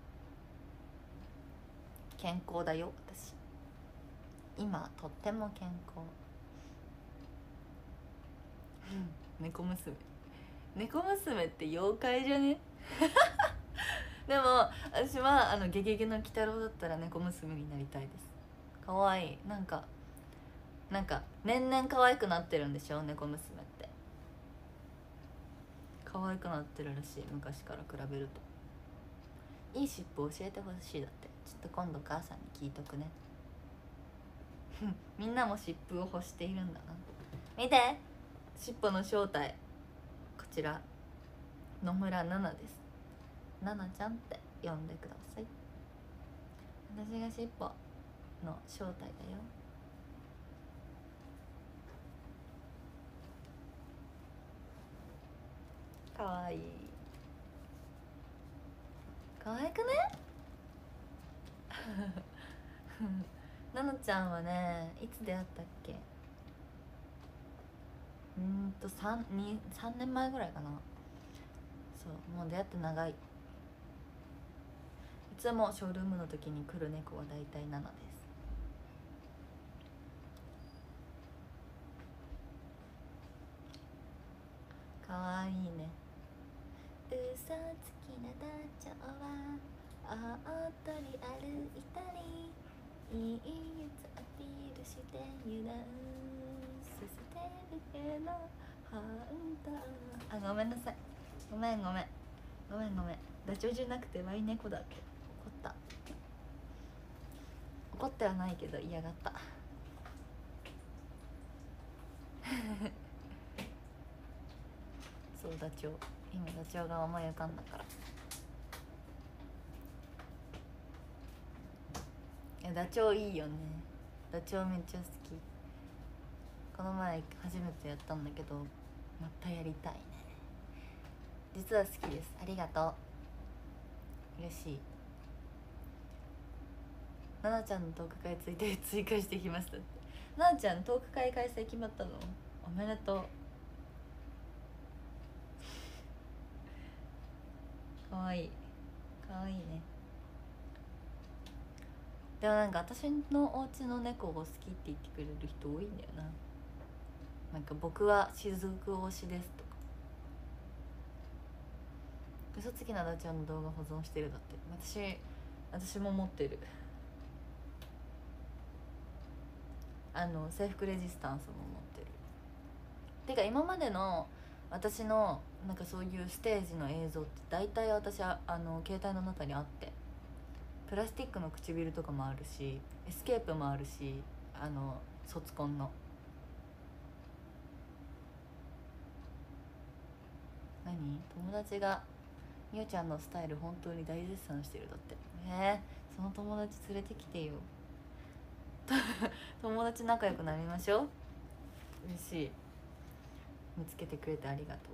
S1: 健康だよ私、今とっても健康猫娘、猫娘って妖怪じゃねでも私はあのゲゲゲの鬼太郎だったら猫娘になりたいです。かわいい。なんかなんか年々可愛くなってるんでしょ猫娘って。可愛くなってるらしい、昔から比べると。いい尻尾教えてほしいだって。ちょっと今度母さんに聞いとくねみんなも尻尾を欲しているんだな。見て、尻尾の正体、こちら野村奈々です。奈々ちゃんって呼んでください。私が尻尾の正体だよ。かわいい。かわいくねなのちゃんはね、いつ出会ったっけ。うんと 3, にさんねんまえぐらいかな。そう、もう出会って長い。いつもショールームの時に来る猫は大体ナナです。かわいいね。嘘つきなダチョウは大通り歩いたり、いいやつアピールして油断させてるけど本当。あ、ごめんなさい、ごめんごめんごめんごめん。ダチョウじゃなくてワイ猫だっけ。怒った。怒ってはないけど嫌がったそう、ダチョウ、今ダチョウが思い浮かんだから。いやダチョウいいよね。ダチョウめっちゃ好き。この前初めてやったんだけどまたやりたいね。実は好きです。ありがとう、嬉しい。ななちゃんのトーク会ついて追加してきましたって。ななちゃんトーク会開催決まったの？おめでとう。かわいいかわいいね。でもなんか私のお家の猫を好きって言ってくれる人多いんだよな。なんか僕は雫推しですとか。嘘つきなダチョウの動画保存してるだって。私私も持ってる。あの制服レジスタンスも持ってる。てか今までの私のなんかそういうステージの映像って大体私はあの携帯の中にあって、プラスチックの唇とかもあるし、エスケープもあるし、あの卒コンの何友達がみおちゃんのスタイル本当に大絶賛してるだって。えー、その友達連れてきてよ友達仲良くなりましょう。嬉しい。見つけてくれてありがと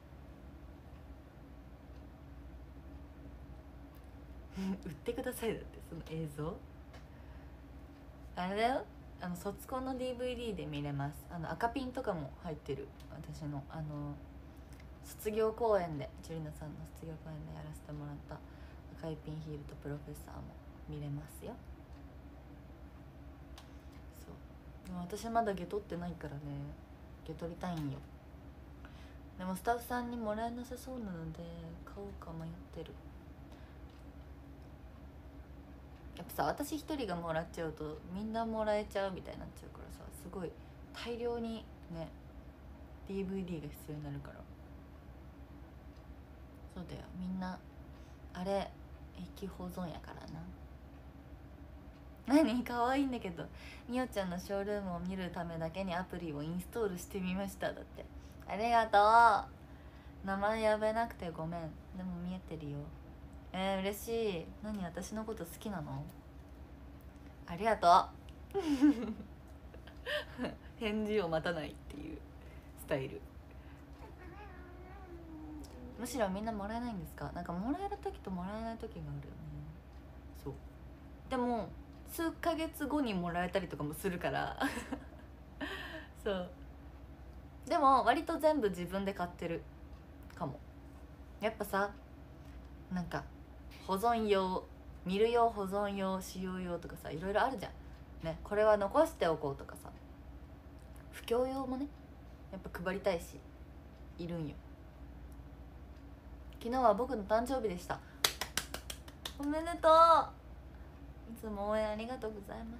S1: う売ってくださいだって、その映像。あれだよ、あの卒コンの ディーブイディー で見れます。あの赤ピンとかも入ってる。私のあの卒業公演で、ジュリナさんの卒業公演でやらせてもらった赤いピンヒールとプロフェッサーも見れますよ。そうでも私まだゲ取ってないからね、ゲ取りたいんよ。でもスタッフさんにもらえなさそうなので買おうか迷ってる。 っぱさ私一人がもらっちゃうとみんなもらえちゃうみたいになっちゃうからさ、すごい大量にね ディーブイディー が必要になるから。そうだよ、みんなあれ永久保存やからな。何可愛いんだけど、みおちゃんのショールームを見るためだけにアプリをインストールしてみました。だって。ありがとう。名前呼べなくてごめん。でも見えてるよ。えー、嬉しい。何、私のこと好きなの？ありがとう。返事を待たないっていうスタイル。むしろみんなもらえないんですか？なんかもらえる時ともらえない時があるよね。そうでも数ヶ月後にもらえたりとかもするからそうでも割と全部自分で買ってるかも。やっぱさ、なんか保存用、見る用、保存用、使用用とかさ、いろいろあるじゃんね。これは残しておこうとかさ、不況用もねやっぱ配りたいしいるんよ。昨日は僕の誕生日でした。おめでとう。いつも応援ありがとうございます。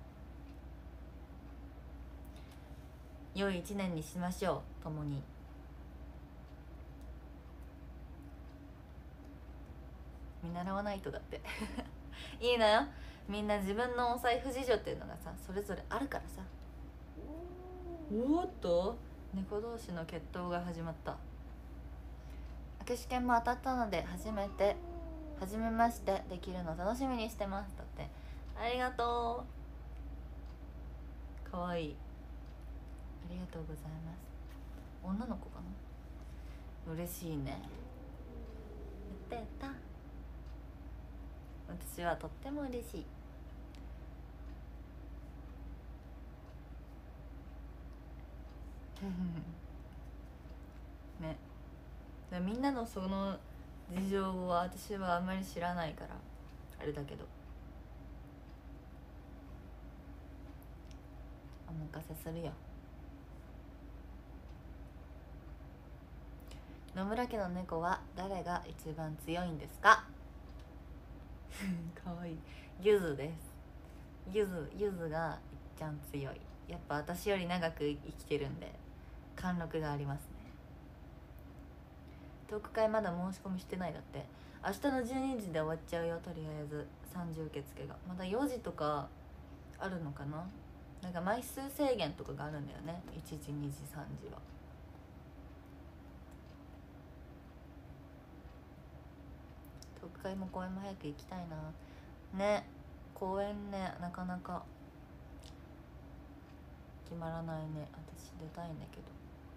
S1: 良い一年にしましょう、共に。見習わないと。だっていいのよ、みんな自分のお財布事情っていうのがさそれぞれあるからさ。おーっと、猫同士の決闘が始まった。明石券も当たったので初めて初めましてできるの楽しみにしてます。だって。ありがとう。かわいい。ありがとうございます。女の子かな。嬉しいね。やったやった。私はとっても嬉しい。ね、でみんなのその事情は私はあんまり知らないからあれだけど、お任せするよ。野村家の猫は誰が一番強いんですか？かわいい。ゆずです。ゆずゆずがいっちゃん強い。やっぱ私より長く生きてるんで貫禄がありますね。トーク会まだ申し込みしてない。だって明日のじゅうにじで終わっちゃうよ。とりあえずさんじ受付がまだよじとかあるのかな。なんか枚数制限とかがあるんだよね。いちじにじさんじは。トーク会も公演も早く行きたいな。ね、公演ねなかなか決まらないね。私出たいんだけど。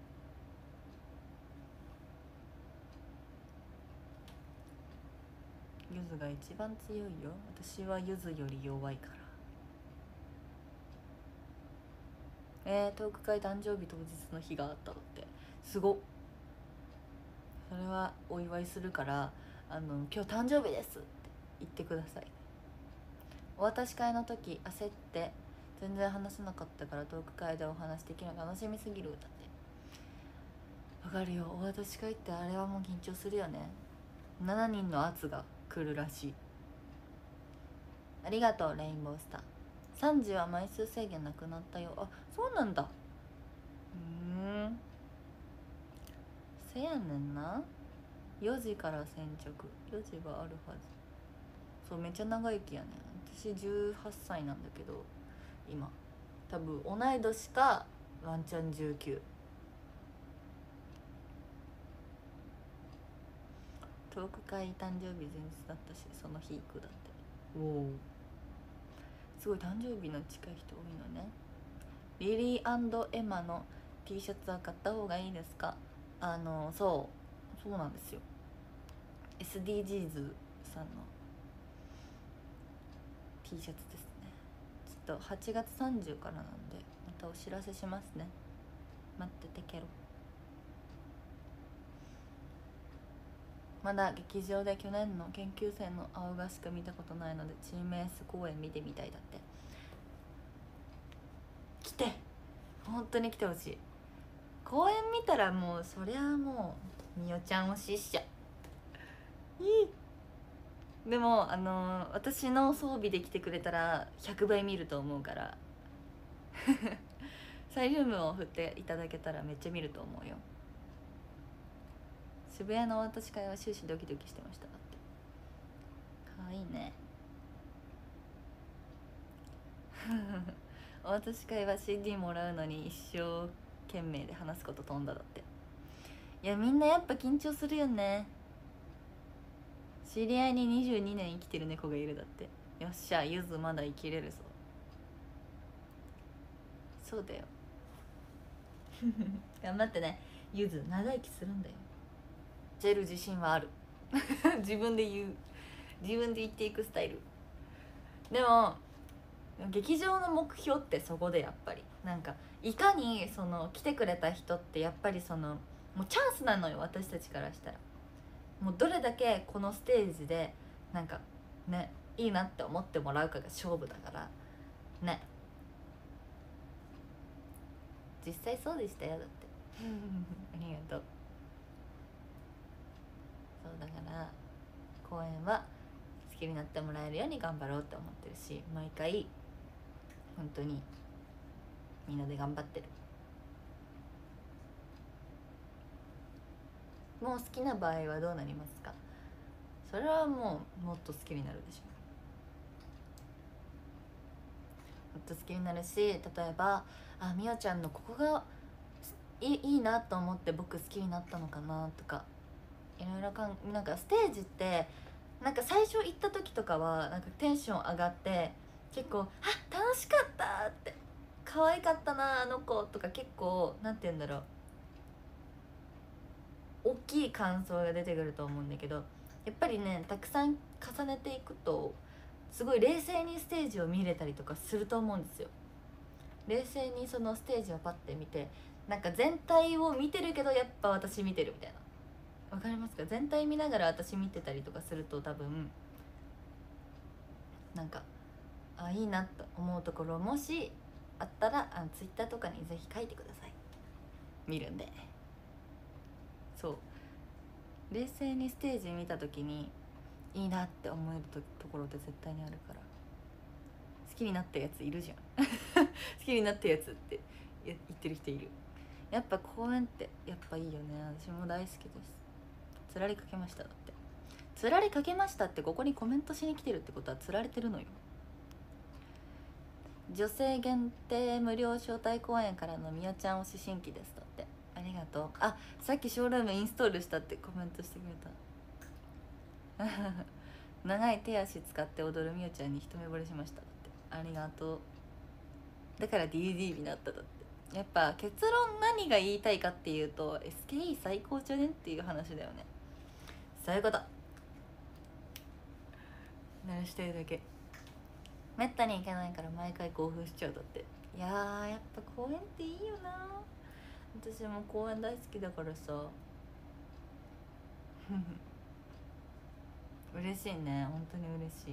S1: ゆずが一番強いよ。私はゆずより弱いから。えー、トーク会誕生日当日の日があったのってすごっ。それはお祝いするから、あの今日誕生日ですって言ってください。お渡し会の時焦って全然話せなかったからトーク会でお話できるの楽しみすぎる。だってわかるよ。お渡し会ってあれはもう緊張するよね。しちにんの圧が来るらしい。ありがとうレインボースター。さんじは枚数制限なくなったよ。あ、そうなんだ。うーん、せやねんな。よじから先着。よじはあるはず。そう、めっちゃ長生きやねん。私じゅうはっさいなんだけど今多分同い年かワンチャンじゅうきゅう。トーク会誕生日前日だったしその日行く。だっておお、すごい誕生日の近い人多いのね。リリー&エマの T シャツは買った方がいいですか？あのそうそうなんですよ。 エスディージーズ さんの T シャツですね。ちょっとはちがつさんじゅうからなんでまたお知らせしますね。待っててケロ。まだ劇場で去年の研究生の青画しか見たことないのでチーム S 公演見てみたい。だって来て、本当に来てほしい。公演見たらもうそりゃもうみおちゃん推しっしょ。いいでもあのー私の装備で来てくれたらひゃくばい見ると思うからサイリウムを振っていただけたらめっちゃ見ると思うよ。渋谷のお渡し会は終始ドキドキしてました。だってかわいいねお渡し会は シーディー もらうのに一生懸命で話すこと飛んだ。だって、いやみんなやっぱ緊張するよね。知り合いににじゅうにねん生きてる猫がいる。だって、よっしゃゆずまだ生きれるぞ。そうだよ頑張ってねゆず、長生きするんだよ。ジェル自信はある自分で言う、自分で言っていくスタイル。でも劇場の目標ってそこでやっぱりなんかいかにその来てくれた人ってやっぱりそのもうチャンスなのよ、私たちからしたら。もうどれだけこのステージでなんかねいいなって思ってもらうかが勝負だからね。実際そうでしたよ。だってありがとう。そうだから公演は好きになってもらえるように頑張ろうって思ってるし、毎回本当にみんなで頑張ってる。もう好きな場合はどうなりますか？それはもうもっと好きになるでしょ。もっと好きになるし、例えばあみおちゃんのここがい い, いいなと思って僕好きになったのかなとか、いろいろかんなんかステージってなんか最初行った時とかはなんかテンション上がって結構「あ楽しかった!」って「可愛かったなあの子」とか結構なんて言うんだろう、大きい感想が出てくると思うんだけど、やっぱりねたくさん重ねていくとすごい冷静にステージを見れたりとかすると思うんですよ。冷静にそのステージをパッて見て、なんか全体を見てるけどやっぱ私見てるみたいな、わかりますか？全体見ながら私見てたりとかすると多分なんかあいいなと思うところもしあったらあのツイッターとかにぜひ書いてください。見るんで。そう冷静にステージ見た時にいいなって思える と, ところって絶対にあるから。好きになったやついるじゃん好きになったやつって言ってる人いる。やっぱ公園ってやっぱいいよね。私も大好きです。つられかけました。だってつられかけましたってここにコメントしに来てるってことはつられてるのよ。女性限定無料招待公演からのみおちゃん推し新規です。だってありがとう。あさっきショールームインストールしたってコメントしてくれた長い手足使って踊るみおちゃんに一目惚れしました。だってありがとう。だから ディーディー になった。だってやっぱ結論何が言いたいかっていうと エスケーイー 最高じゃねっていう話だよね。そういうこと。鳴らしてるだけ。めったに行けないから毎回興奮しちゃう。だっていやーやっぱ公園っていいよな。私も公園大好きだからさ嬉しいね、本当に嬉しい。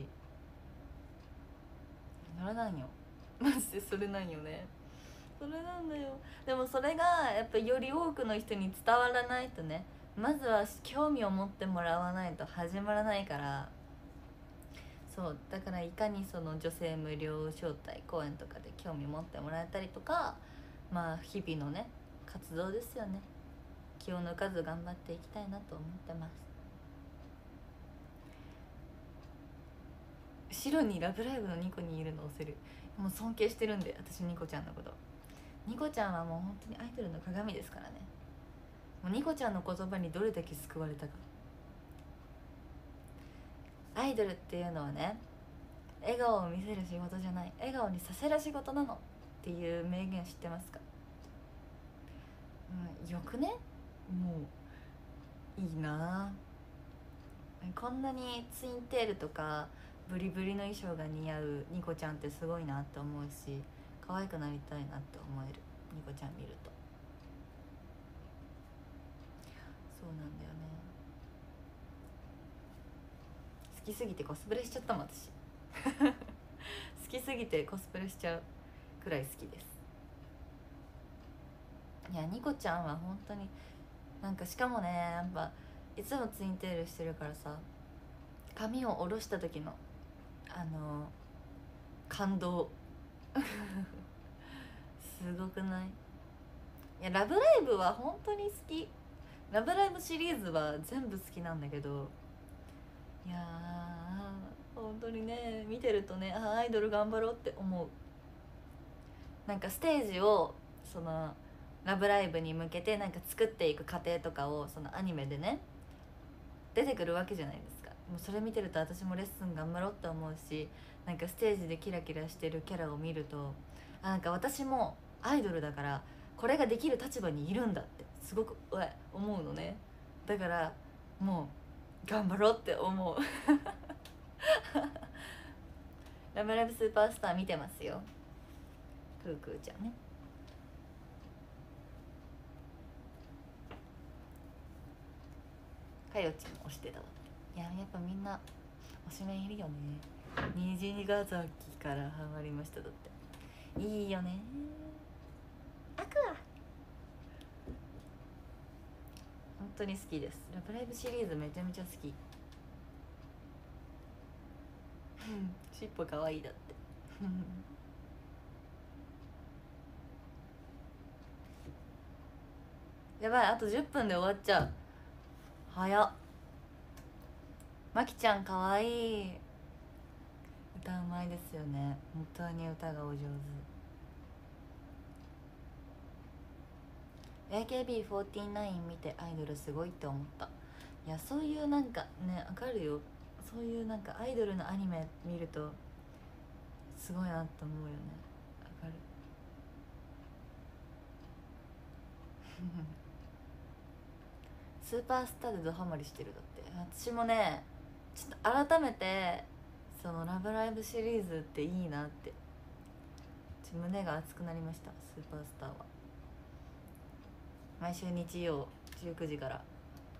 S1: それなんよマジでそれなんよね。それなんだよ。でもそれがやっぱより多くの人に伝わらないとね、まずは興味を持ってもらわないと始まらないから。そうだからいかにその女性無料招待公演とかで興味持ってもらえたりとか、まあ日々のね活動ですよね。気を抜かず頑張っていきたいなと思ってます。後ろにラブライブのニコにいるの押せる。もう尊敬してるんで私ニコちゃんのこと。ニコちゃんはもう本当にアイドルの鏡ですからね。もうニコちゃんの言葉にどれだけ救われたか。アイドルっていうのはね笑顔を見せる仕事じゃない、笑顔にさせる仕事なのっていう名言知ってますか？うん、よくね。もういいな。こんなにツインテールとかブリブリの衣装が似合うニコちゃんってすごいなって思うし、可愛くなりたいなって思える。ニコちゃん見るとそうなんだよね。好きすぎてコスプレしちゃったもん私好きすぎてコスプレしちゃうくらい好きです。いやニコちゃんは本当になんか、しかもねやっぱいつもツインテールしてるからさ、 髪を下ろした時のあの感動すごくない？いや、ラブライブは本当に好き。ラブライブシリーズは全部好きなんだけど、いやー本当にね、見てるとね、あアイドル頑張ろうって思う。なんかステージをそのラブライブに向けてなんか作っていく過程とかをそのアニメでね出てくるわけじゃないですか。もうそれ見てると私もレッスン頑張ろうって思うし、なんかステージでキラキラしてるキャラを見ると、あなんか私もアイドルだからこれができる立場にいるんだってすごく思うのね。だからもう頑張ろうって思うラブライブスーパースター見てますよ、クークーちゃんね。かよちも推してたわって。いややっぱみんな推しメンいるよね。虹ヶ崎からハマりましただって。いいよねアクア。本当に好きです。ラブライブシリーズめちゃめちゃ好き尻尾かわいいだってやばい、あとじゅっぷんで終わっちゃう。早っ。まきちゃんかわいい。歌うまいですよね。本当に歌がお上手。 エーケービーフォーティーナイン 見てアイドルすごいって思った。いやそういうなんかね、わかるよ。そういうなんかアイドルのアニメ見るとすごいなと思うよね。わかるスーパースターでドハマりしてるだって。私もねちょっと改めてそのラブライブシリーズっていいなってちょ胸が熱くなりました。スーパースターは毎週日曜じゅうくじから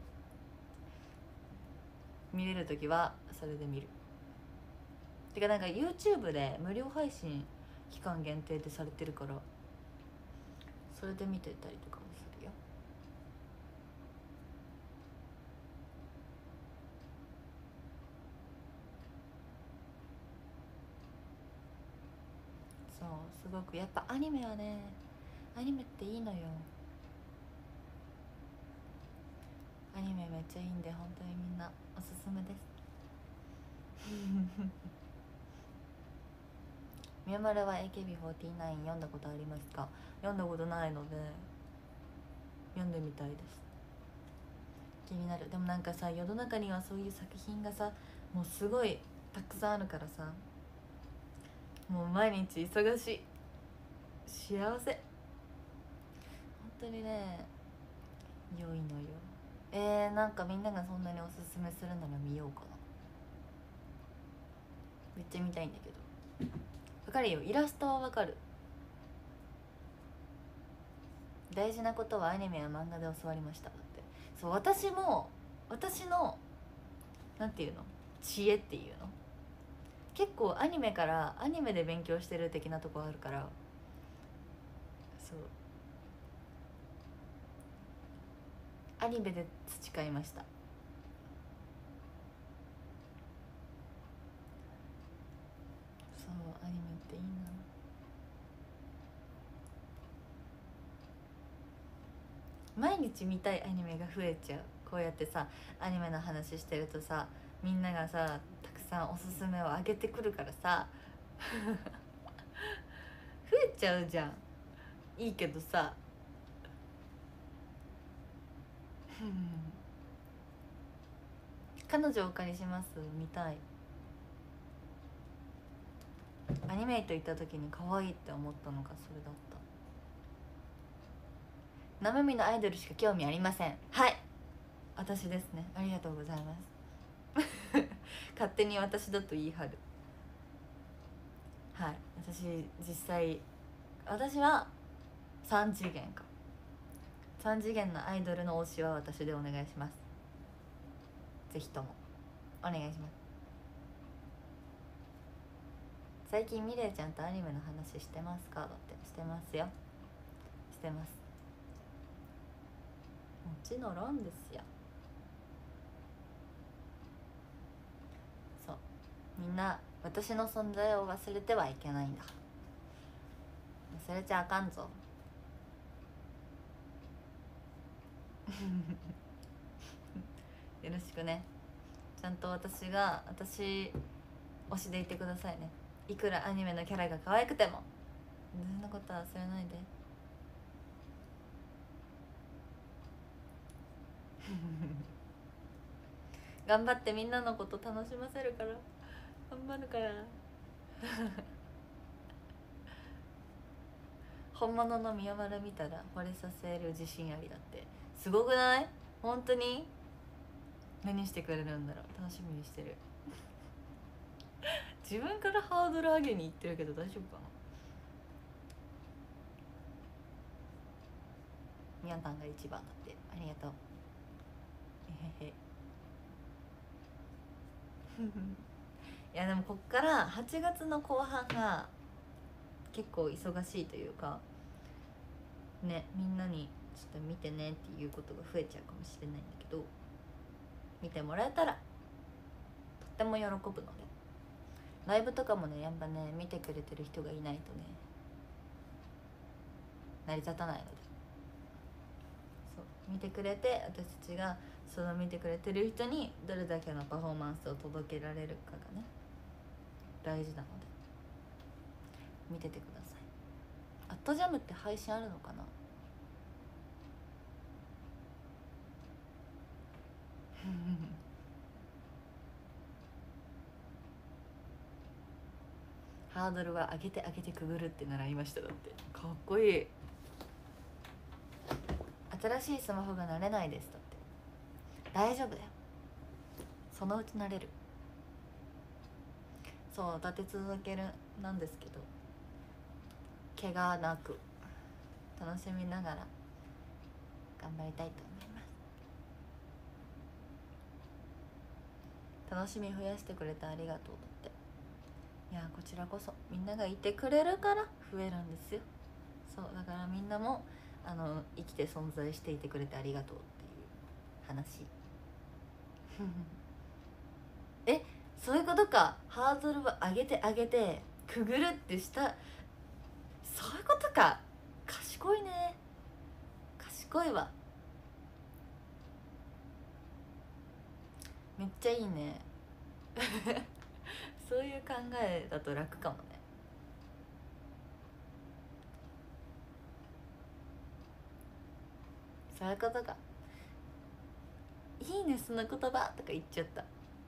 S1: 見れるときはそれで見る。てかなんか YouTube で無料配信期間限定でされてるからそれで見てたりとかもするよ。そうすごくやっぱアニメはね、アニメっていいのよ。アニメめっちゃいいんで本当にみんなおすすめです宮丸は エーケービーフォーティーナイン 読んだことありますか？読んだことないので読んでみたいです。気になる。でもなんかさ世の中にはそういう作品がさもうすごいたくさんあるからさ、もう毎日忙しい。幸せ本当にね良いのよ。えー、なんかみんながそんなにおすすめするなら見ようかな。めっちゃ見たいんだけど。わかるよ、イラストはわかる。大事なことはアニメや漫画で教わりましただって。そう私も私のなんていうの知恵っていうの結構アニメからアニメで勉強してる的なとこあるから、そうアニメで培いました。そうアニメっていいな。毎日見たいアニメが増えちゃう。こうやってさアニメの話してるとさみんながさたくさんおすすめをあげてくるからさ増えちゃうじゃん。いいけどさ彼女お借りします。見たい。アニメイト行った時に可愛いって思ったのがそれだった。生身のアイドルしか興味ありません。はい私ですね。ありがとうございます勝手に私だと言い張る。はい私実際私はさん次元かさん次元のアイドルの推しは私でお願いします。ぜひともお願いします。最近ミレイちゃんとアニメの話してますかだって。してますよ、してます。もちろんですよ。 みんな私の存在を忘れてはいけないんだ。忘れちゃあかんぞよろしくね。ちゃんと私が私推しでいてくださいね。いくらアニメのキャラが可愛くてもそんなことは忘れないで頑張ってみんなのこと楽しませるから頑張るから本物の宮丸見たら惚れさせる自信ありだって。すごくない？本当に何してくれるんだろう、楽しみにしてる自分からハードル上げにいってるけど大丈夫かな。みやたんが一番だって。ありがとう。えへへいやでもこっからはちがつの後半が結構忙しいというかね、みんなにちょっと見てねっていうことが増えちゃうかもしれないんだけど、見てもらえたらとっても喜ぶので。ライブとかもねやっぱね見てくれてる人がいないとね成り立たないので、そう見てくれて私たちがその見てくれてる人にどれだけのパフォーマンスを届けられるかがね大事なので見ててください。アットジャムって配信あるのかなハードルは上げて上げてくぐるって習いましただって。かっこいい。新しいスマホが慣れないですだって。大丈夫だよ、そのうち慣れる。そう立て続けるなんですけど怪我なく楽しみながら頑張りたいと思います。楽しみ増やしてくれてありがとうだって。いやこちらこそみんながいてくれるから増えるんですよ。そうだからみんなもあの生きて存在していてくれてありがとうっていう話えそういうことか。ハードルを上げて上げてくぐるってした、そういうことか。賢いね、賢いわ。めっちゃいいねそういう考えだと楽かもね。そういうことか。いいねその言葉とか言っちゃった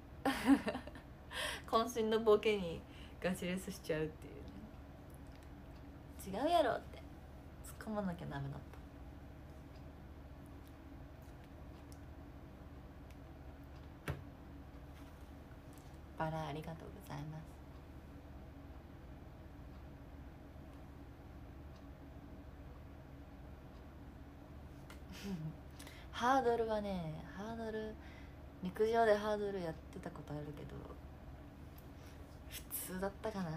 S1: 渾身のボケにガチレスしちゃうっていうね。違うやろって突っ込まなきゃダメだった。バラありがとうございますハードルはね、ハードル陸上でハードルやってたことあるけど普通だったかな。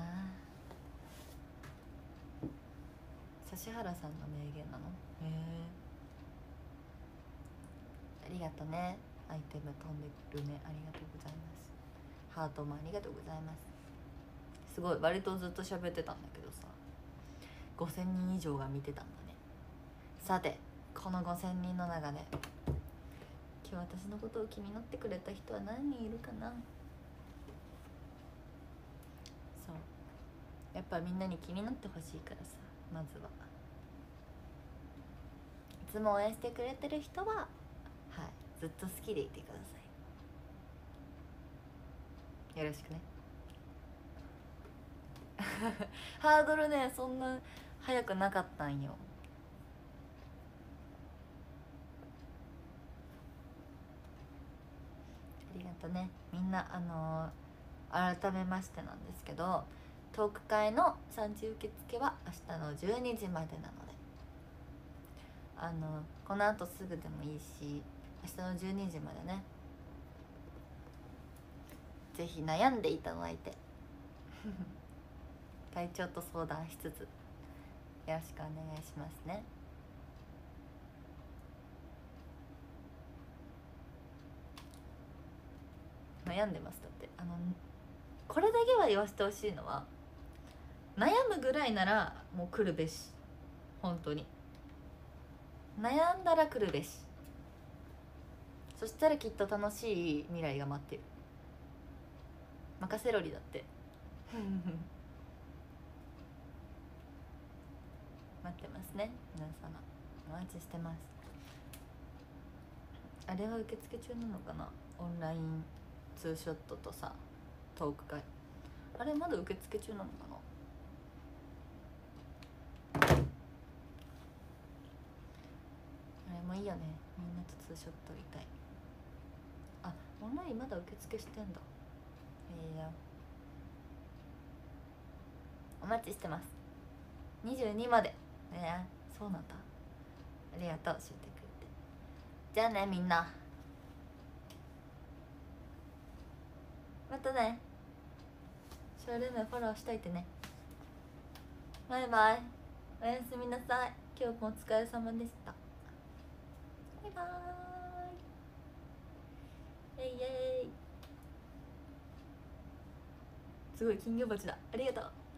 S1: 指原さんの名言なの。へえありがとね。アイテム飛んでくるね、ありがとうございます。ハートもありがとうございます。すごい割とずっと喋ってたんだけどさ、ごせんにん以上が見てたんだね。さてこのごせんにんの中で今日私のことを気になってくれた人は何人いるかな。そうやっぱみんなに気になってほしいからさ、まずはいつも応援してくれてる人ははいずっと好きでいてください。よろしくねハードルねそんな早くなかったんよ。ありがとねみんな。あのー、改めましてなんですけどトーク会のさんじ受付は明日のじゅうにじまでなので、あのこのあとすぐでもいいし明日のじゅうにじまでねぜひ悩んでいただいて体調と相談しつつよろしくお願いしますね。悩んでますだって。あのこれだけは言わせてほしいのは、悩むぐらいならもう来るべし。本当に悩んだら来るべし。そしたらきっと楽しい未来が待ってる。任せろりだって待ってますね皆様、お待ちしてます。あれは受付中なのかな、オンラインツーショットとさトーク会、あれまだ受付中なのかな。あれもいいよね、みんなとツーショット撮りたい。あ、オンラインまだ受付してんだ。いいや、お待ちしてます。にじゅうにまでね。そうなんだ、ありがとう教えてくれて。じゃあねみんな、またね。ショールームフォローしといてね。バイバイ、おやすみなさい。今日もお疲れ様でした。バイバーイ。イエイイエイ。すごい金魚鉢だ、ありがとう。